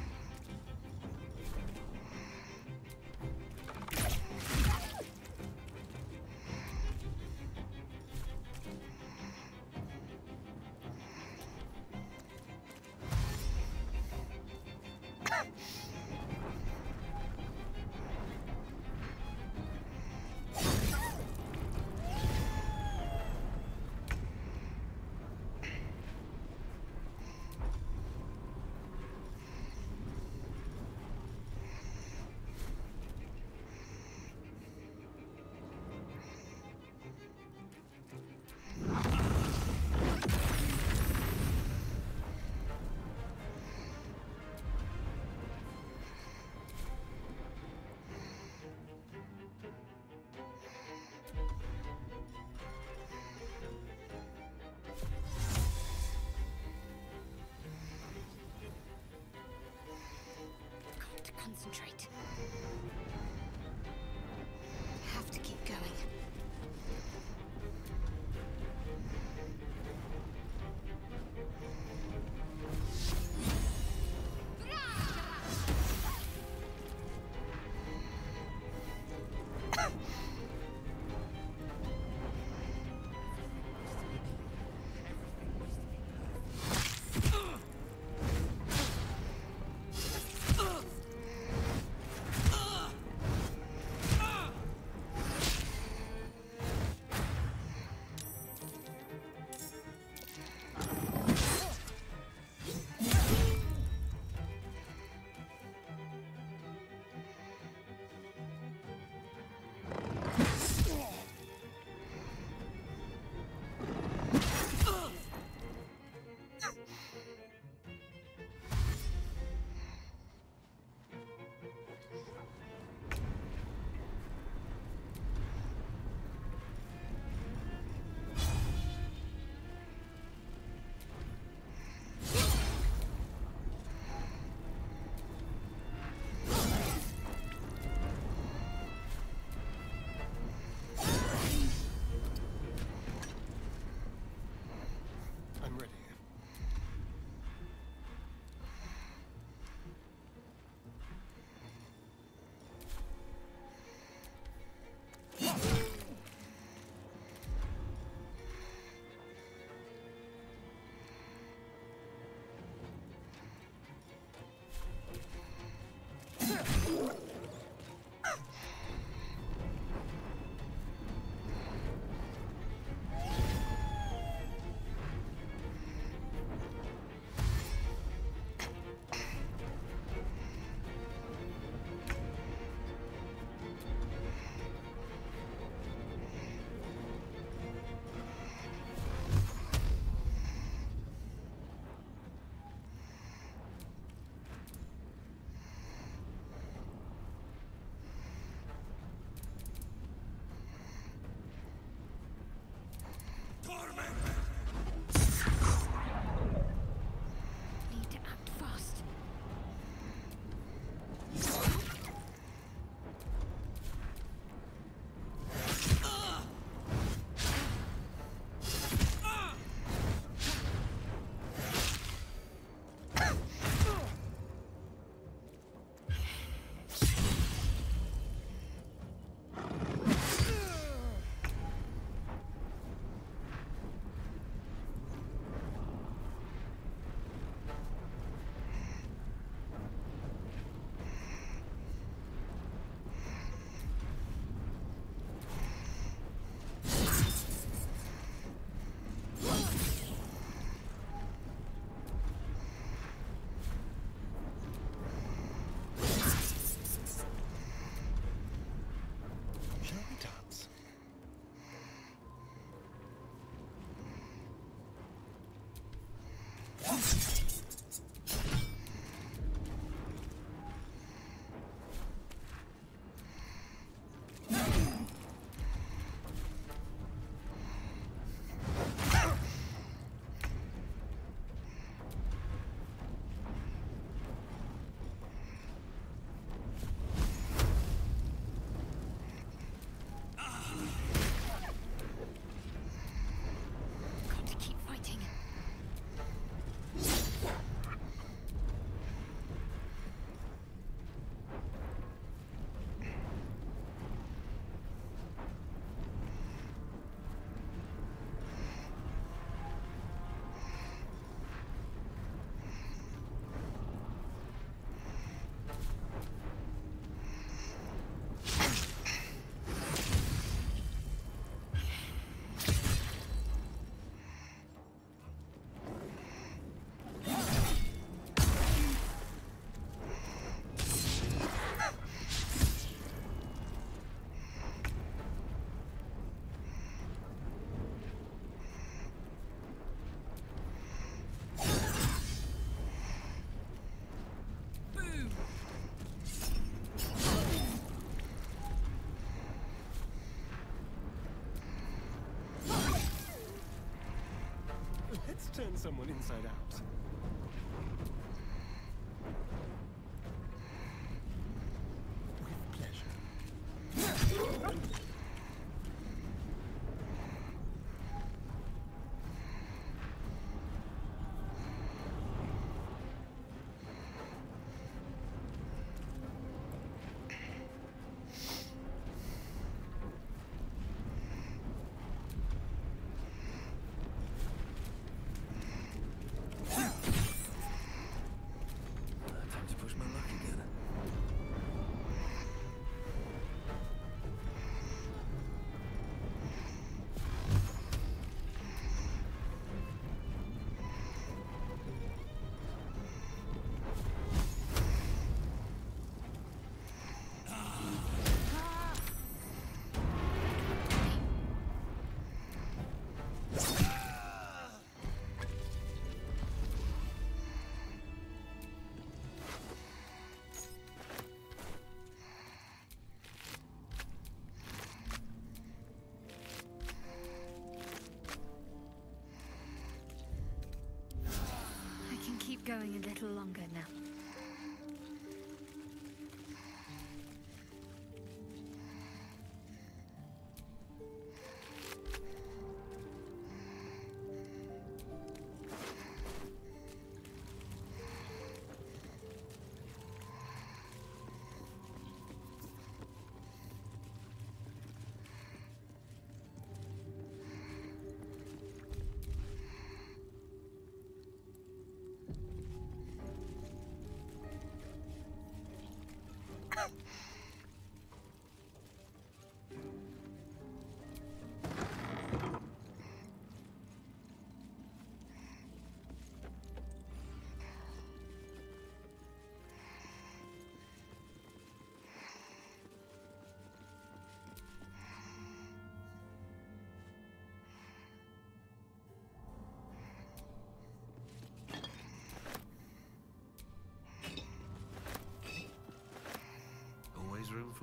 concentrate. Have to keep going. Need to act fast. Let's turn someone inside out.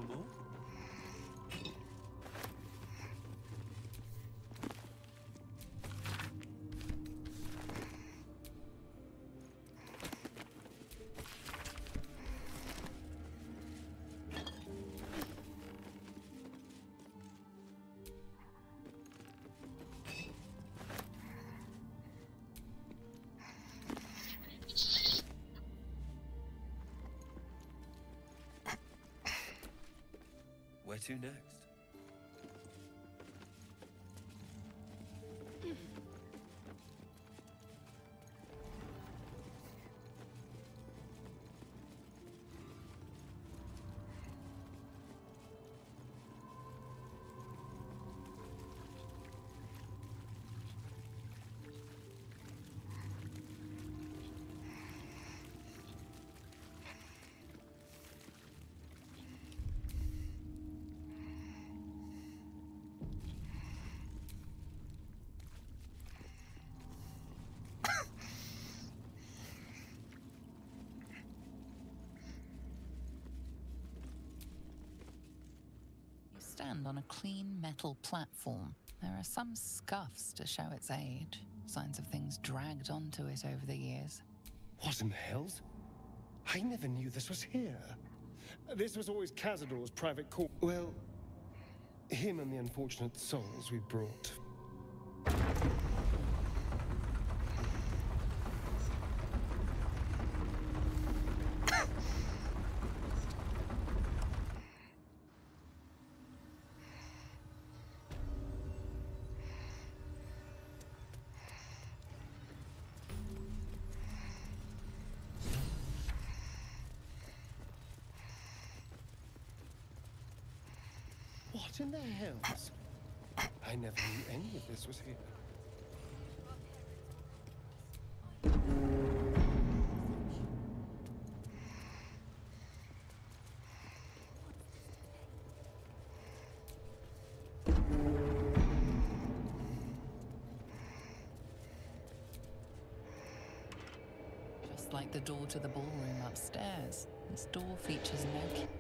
for more? Where to next? Stand on a clean metal platform. There are some scuffs to show its age, signs of things dragged onto it over the years. What in the hells? I never knew this was here. This was always Cazador's private court. Well, him and the unfortunate souls we brought. What in the hells? I never knew any of this was here. Just like the door to the ballroom upstairs, this door features no key.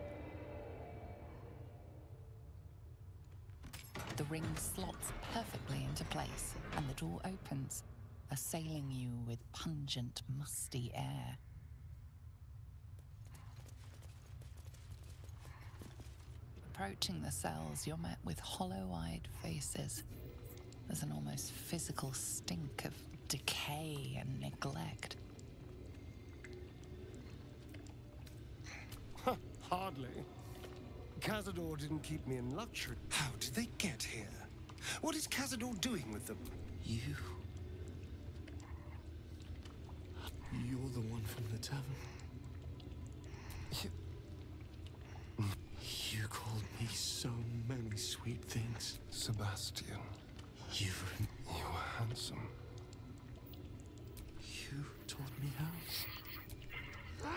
The ring slots perfectly into place, and the door opens, assailing you with pungent, musty air. Approaching the cells, you're met with hollow-eyed faces. There's an almost physical stink of decay and neglect. Hardly. Cazador didn't keep me in luxury. How did they get here? What is Cazador doing with them? You're the one from the tavern. You called me so many sweet things. Sebastian. You were handsome. You taught me how.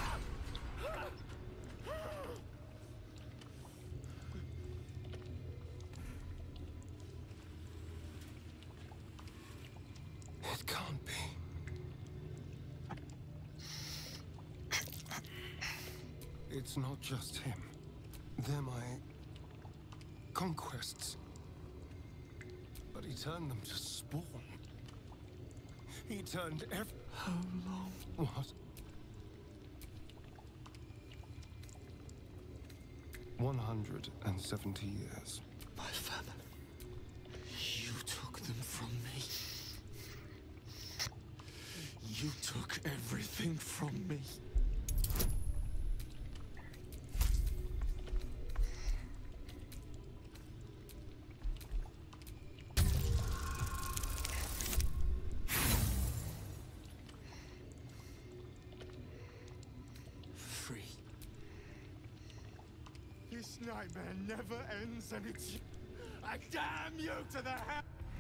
It can't be. It's not just him. They're my conquests. But he turned them to spawn. He turned How long? What? 170 years. My family. You took them from me. You took everything from me. Free. This nightmare never ends, and it's you. I damn you to the hell!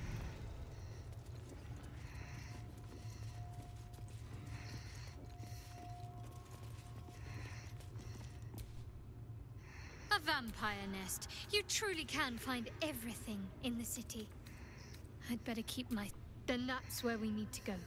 A vampire nest. You truly can find everything in the city. I'd better keep my... Then that's where we need to go.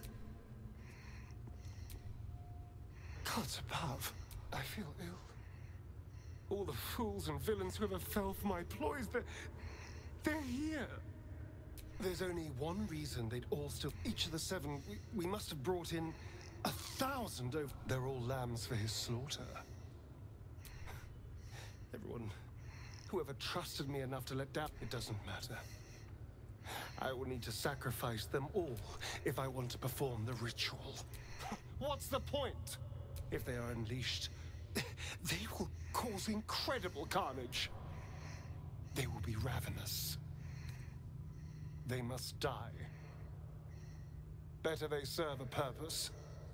Gods above. I feel ill. All the fools and villains who ever fell for my ploys, they're here. There's only one reason they'd all still... Each of the 7, we must have brought in 1,000 over... They're all lambs for his slaughter. Everyone, whoever trusted me enough to let down... It doesn't matter. I will need to sacrifice them all if I want to perform the ritual. What's the point? If they are unleashed, they will cause incredible carnage. They will be ravenous. They must die. Better they serve a purpose.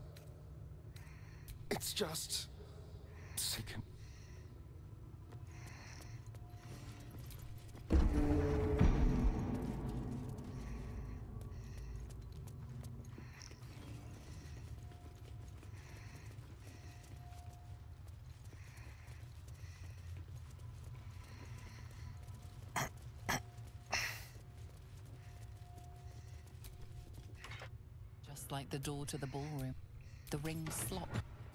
It's just... sickening. Just like the door to the ballroom, the ring slop.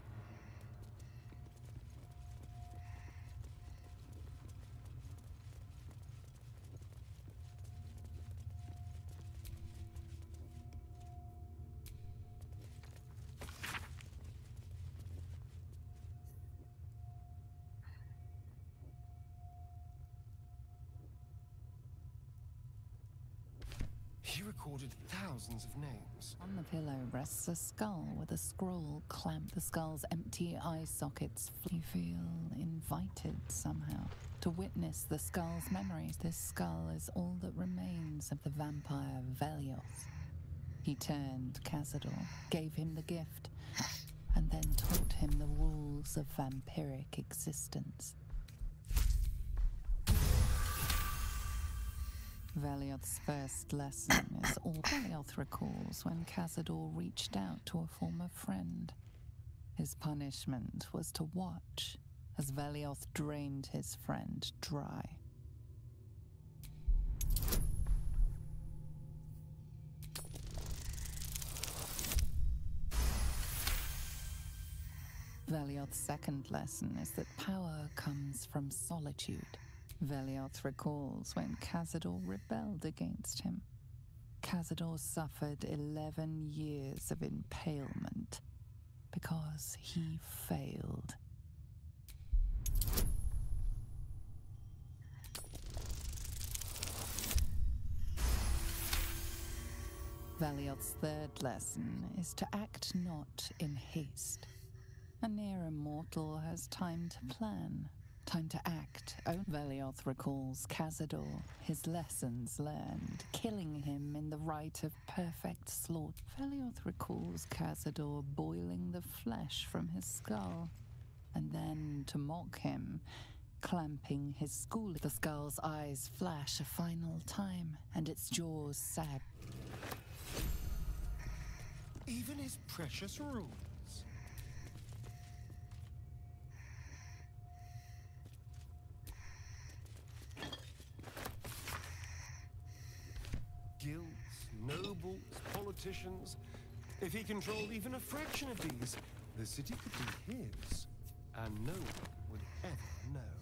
He recorded thousands of names. On the pillow rests a skull with a scroll clamped. The skull's empty eye sockets. You feel invited somehow to witness the skull's memories. This skull is all that remains of the vampire Velios. He turned Cazador, gave him the gift, and then taught him the rules of vampiric existence. Velioth's first lesson is all Velioth recalls when Cazador reached out to a former friend. His punishment was to watch as Velioth drained his friend dry. Velioth's second lesson is that power comes from solitude. Velioth recalls when Cazador rebelled against him. Cazador suffered 11 years of impalement because he failed. Velioth's third lesson is to act not in haste. A near immortal has time to plan. Time to act. Velioth recalls Cazador, his lessons learned, killing him in the rite of perfect slaughter. Velioth recalls Cazador boiling the flesh from his skull, and then, to mock him, clamping his skull. The skull's eyes flash a final time, and its jaws sag. Even his precious rules. Guilds, nobles, politicians. If he controlled even a fraction of these, the city could be his, and no one would ever know.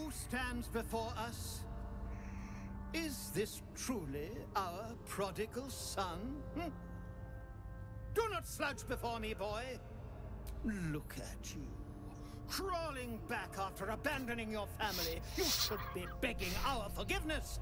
Who stands before us? Is this truly our prodigal son? Hmm? Do not slouch before me, boy. Look at you. Crawling back after abandoning your family. You should be begging our forgiveness.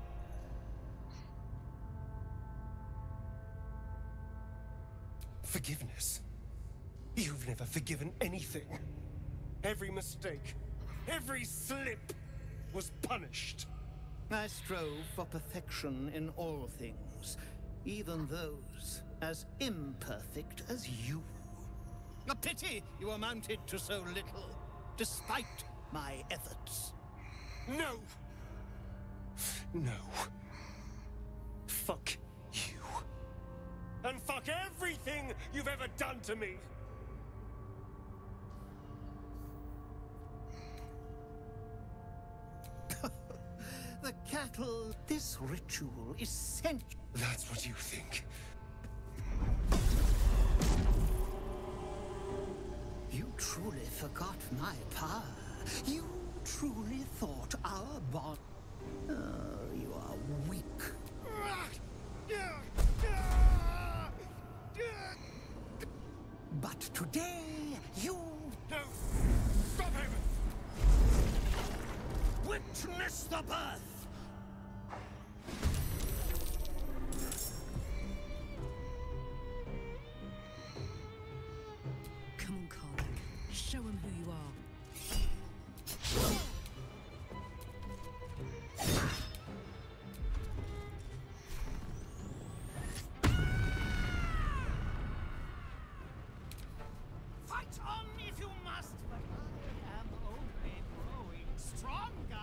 Forgiveness? You've never forgiven anything. Every mistake, every slip was punished. I strove for perfection in all things, even those as imperfect as you. A pity you amounted to so little, despite my efforts. No! No. Fuck you. And fuck everything you've ever done to me! The cattle... This ritual is sent... That's what you think. You truly forgot my power. You truly thought our bond... you are weak. But today, you... No! Stop him! Witness the birth! Come on, Carlo. Show him who you are. Fight on if you must, but I am only growing stronger!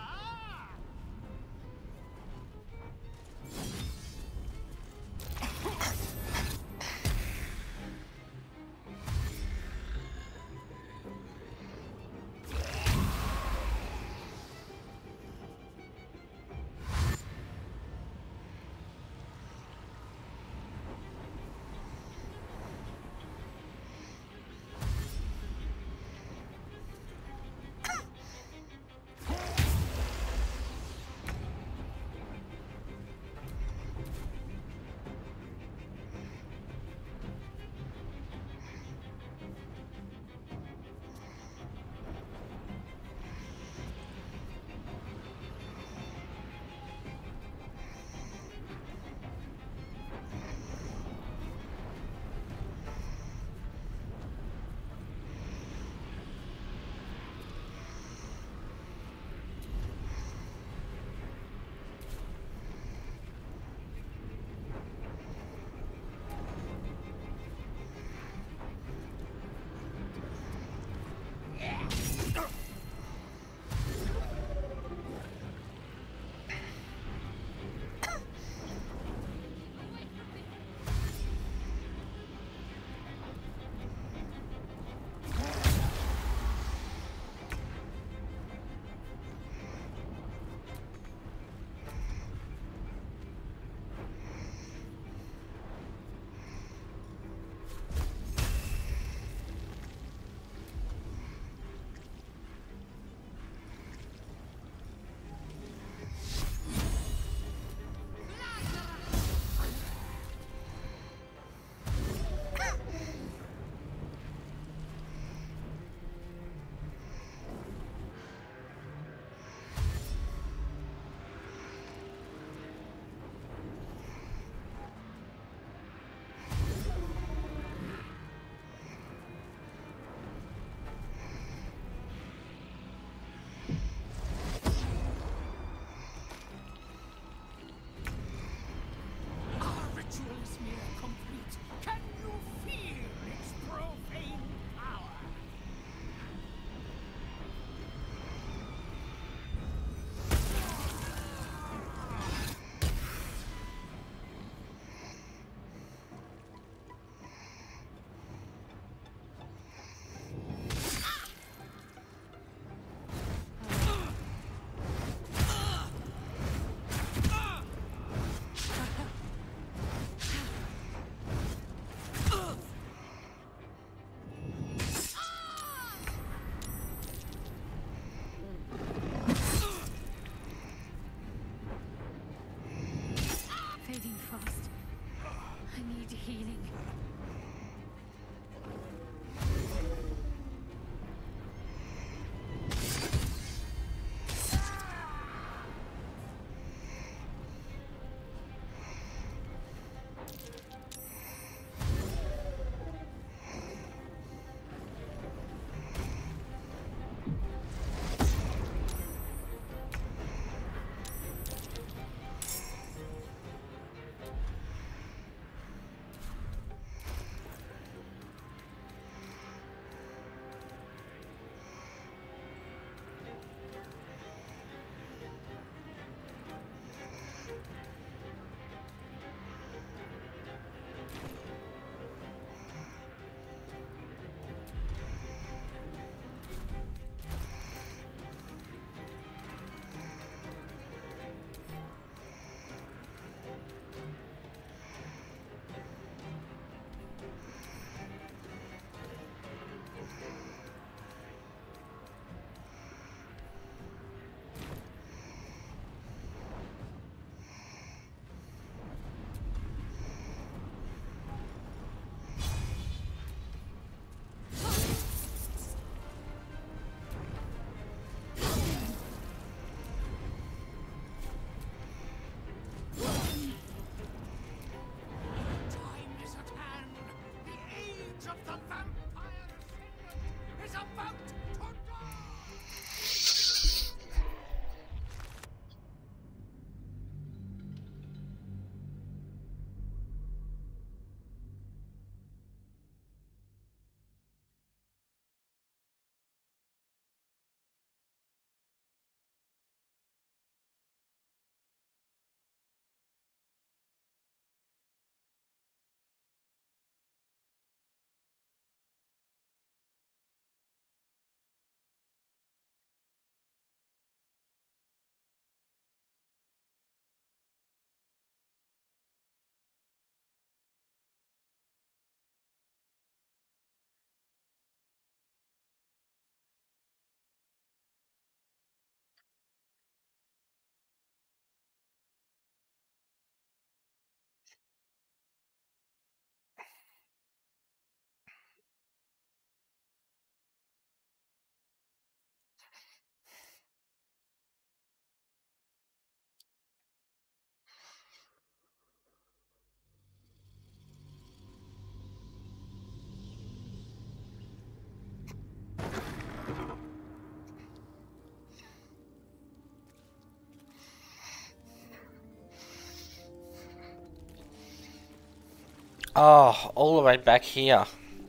Oh, all the way back here.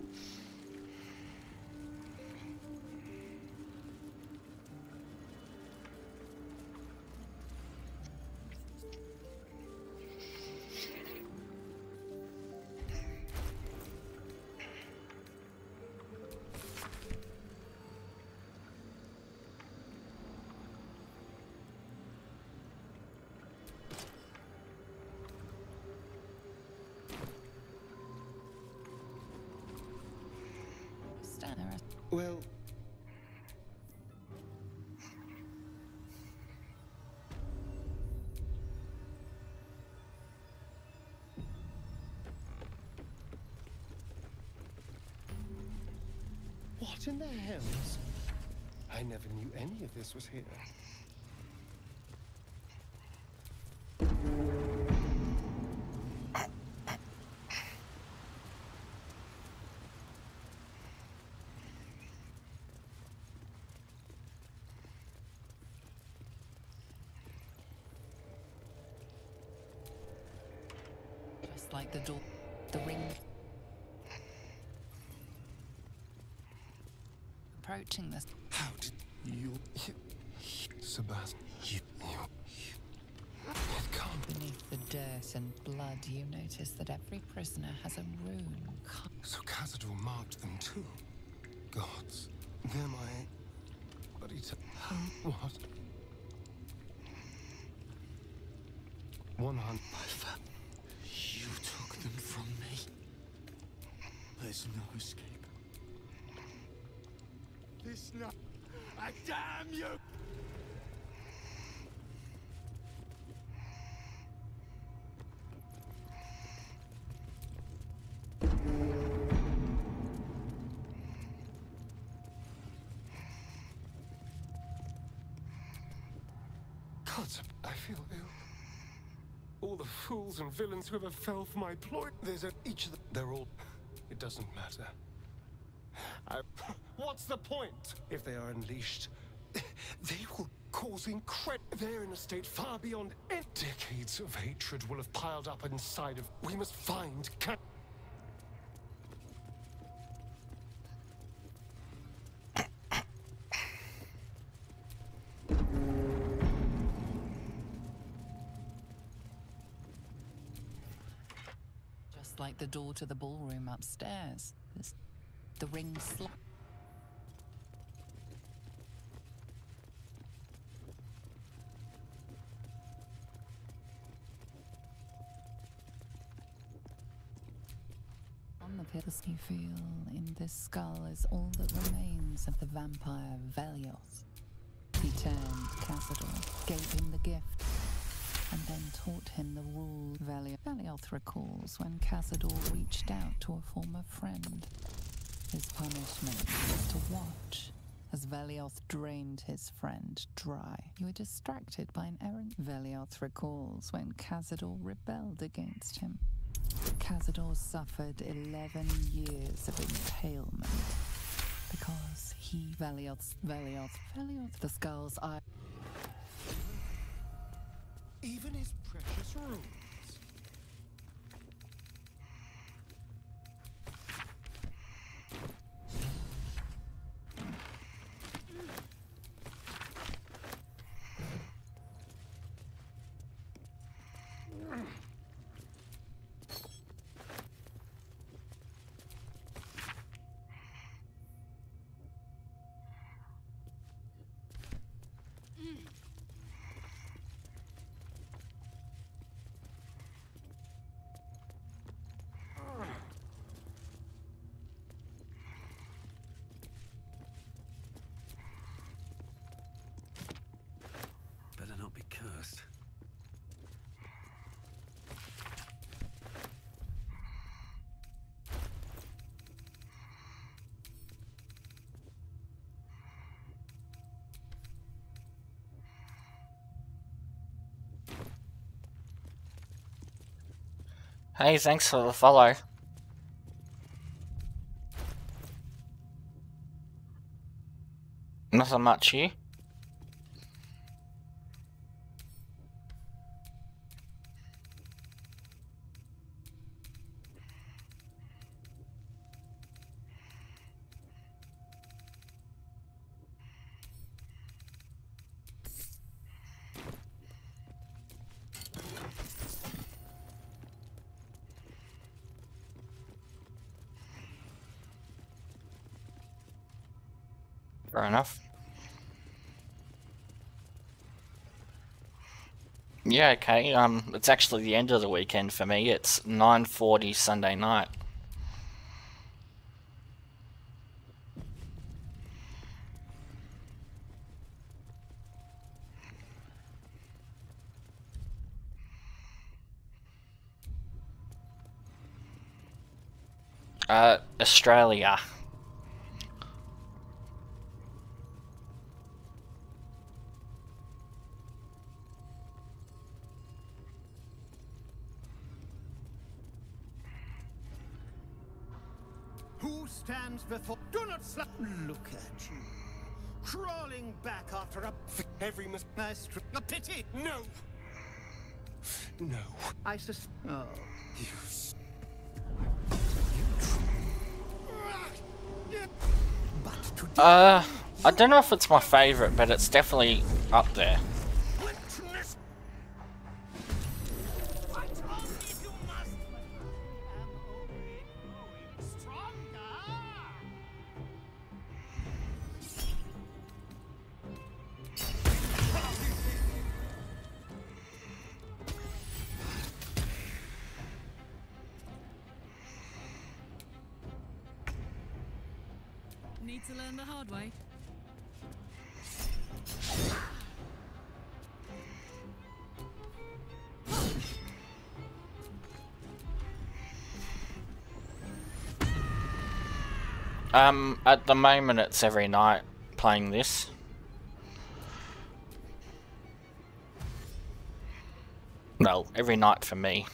Well, what in the hells? I never knew any of this was here. Just like the door, the ring. Approaching this. How did you... Sebastian, it can't... Beneath the dirt and blood, you notice that every prisoner has a rune. So Cazador marked them too. Gods, they're my... But he said... What? 100... You took them from me. There's no escape. This no... I damn you! Gods, I feel ill. All the fools and villains who ever fell for my ploy. There's each of them. They're all... It doesn't matter. What's the point? If they are unleashed, they will cause They're in a state far beyond any... Decades of hatred will have piled up inside of... We must find... Just like the door to the ballroom upstairs. The ring slot. On the pillars you feel in this skull is all that remains of the vampire Velios. He turned Cazador, gave him the gift, and then taught him the rule. Velioth recalls when Cazador reached out to a former friend. His punishment was to watch as Velioth drained his friend dry. You were distracted by an errand. Velioth recalls when Cazador rebelled against him. Cazador suffered 11 years of impalement because Velioth, the skull's eye. Even his precious runes. Better not be cursed. Hey, thanks for the follow. Nothing much here. Fair enough. Yeah, okay. It's actually the end of the weekend for me. It's 9:40 Sunday night. Australia. Who stands before? Do not slap. Look at you, crawling back after a every nice a pity. No. No. I sus. Oh. I don't know if it's my favorite, but it's definitely up there. Need to learn the hard way. At the moment it's every night playing this. Well, every night for me.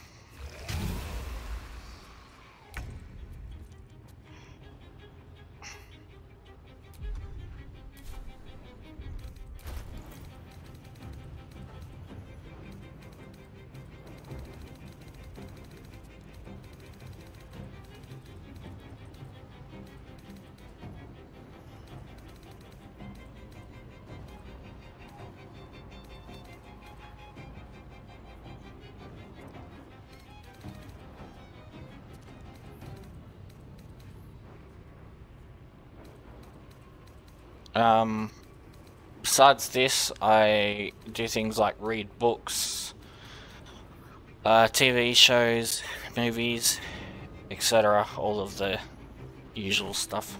Besides this, I do things like read books, TV shows, movies, etc. All of the usual stuff.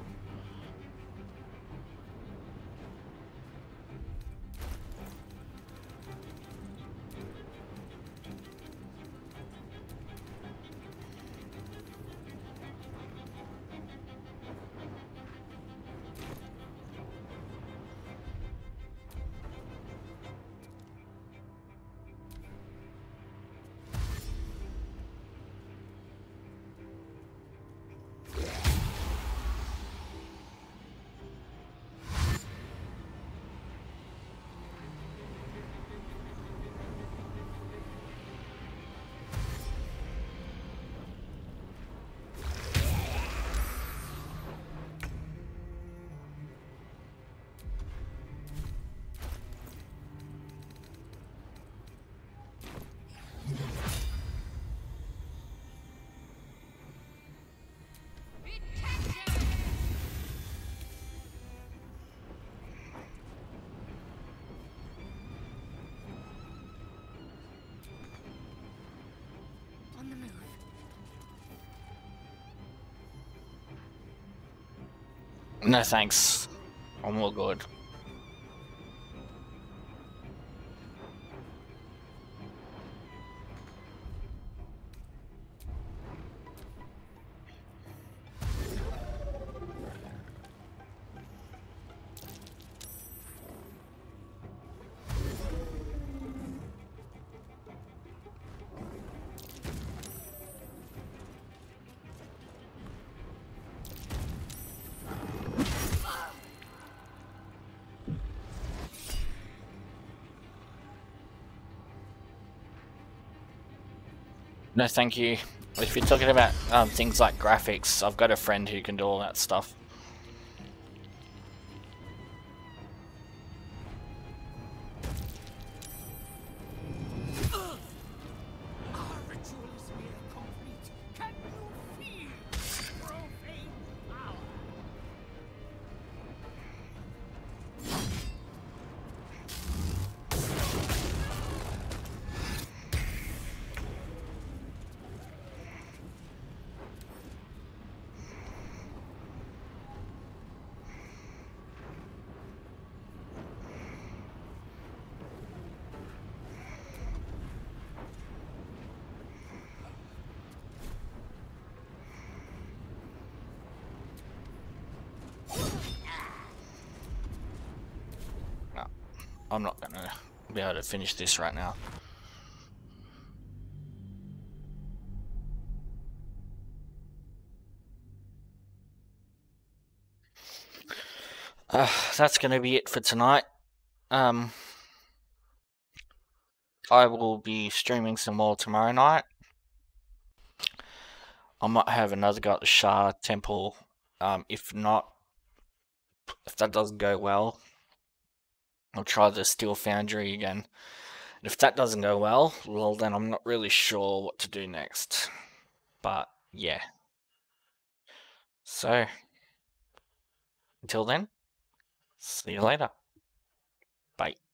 On the move. No thanks. I'm all good. No, thank you. If you're talking about things like graphics, I've got a friend who can do all that stuff. I'm not gonna be able to finish this right now. That's gonna be it for tonight. I will be streaming some more tomorrow night. I might have another go at the Shah Temple. If that doesn't go well, I'll try the Steel Foundry again. And if that doesn't go well, then I'm not really sure what to do next. But yeah. So until then, see you later. Bye.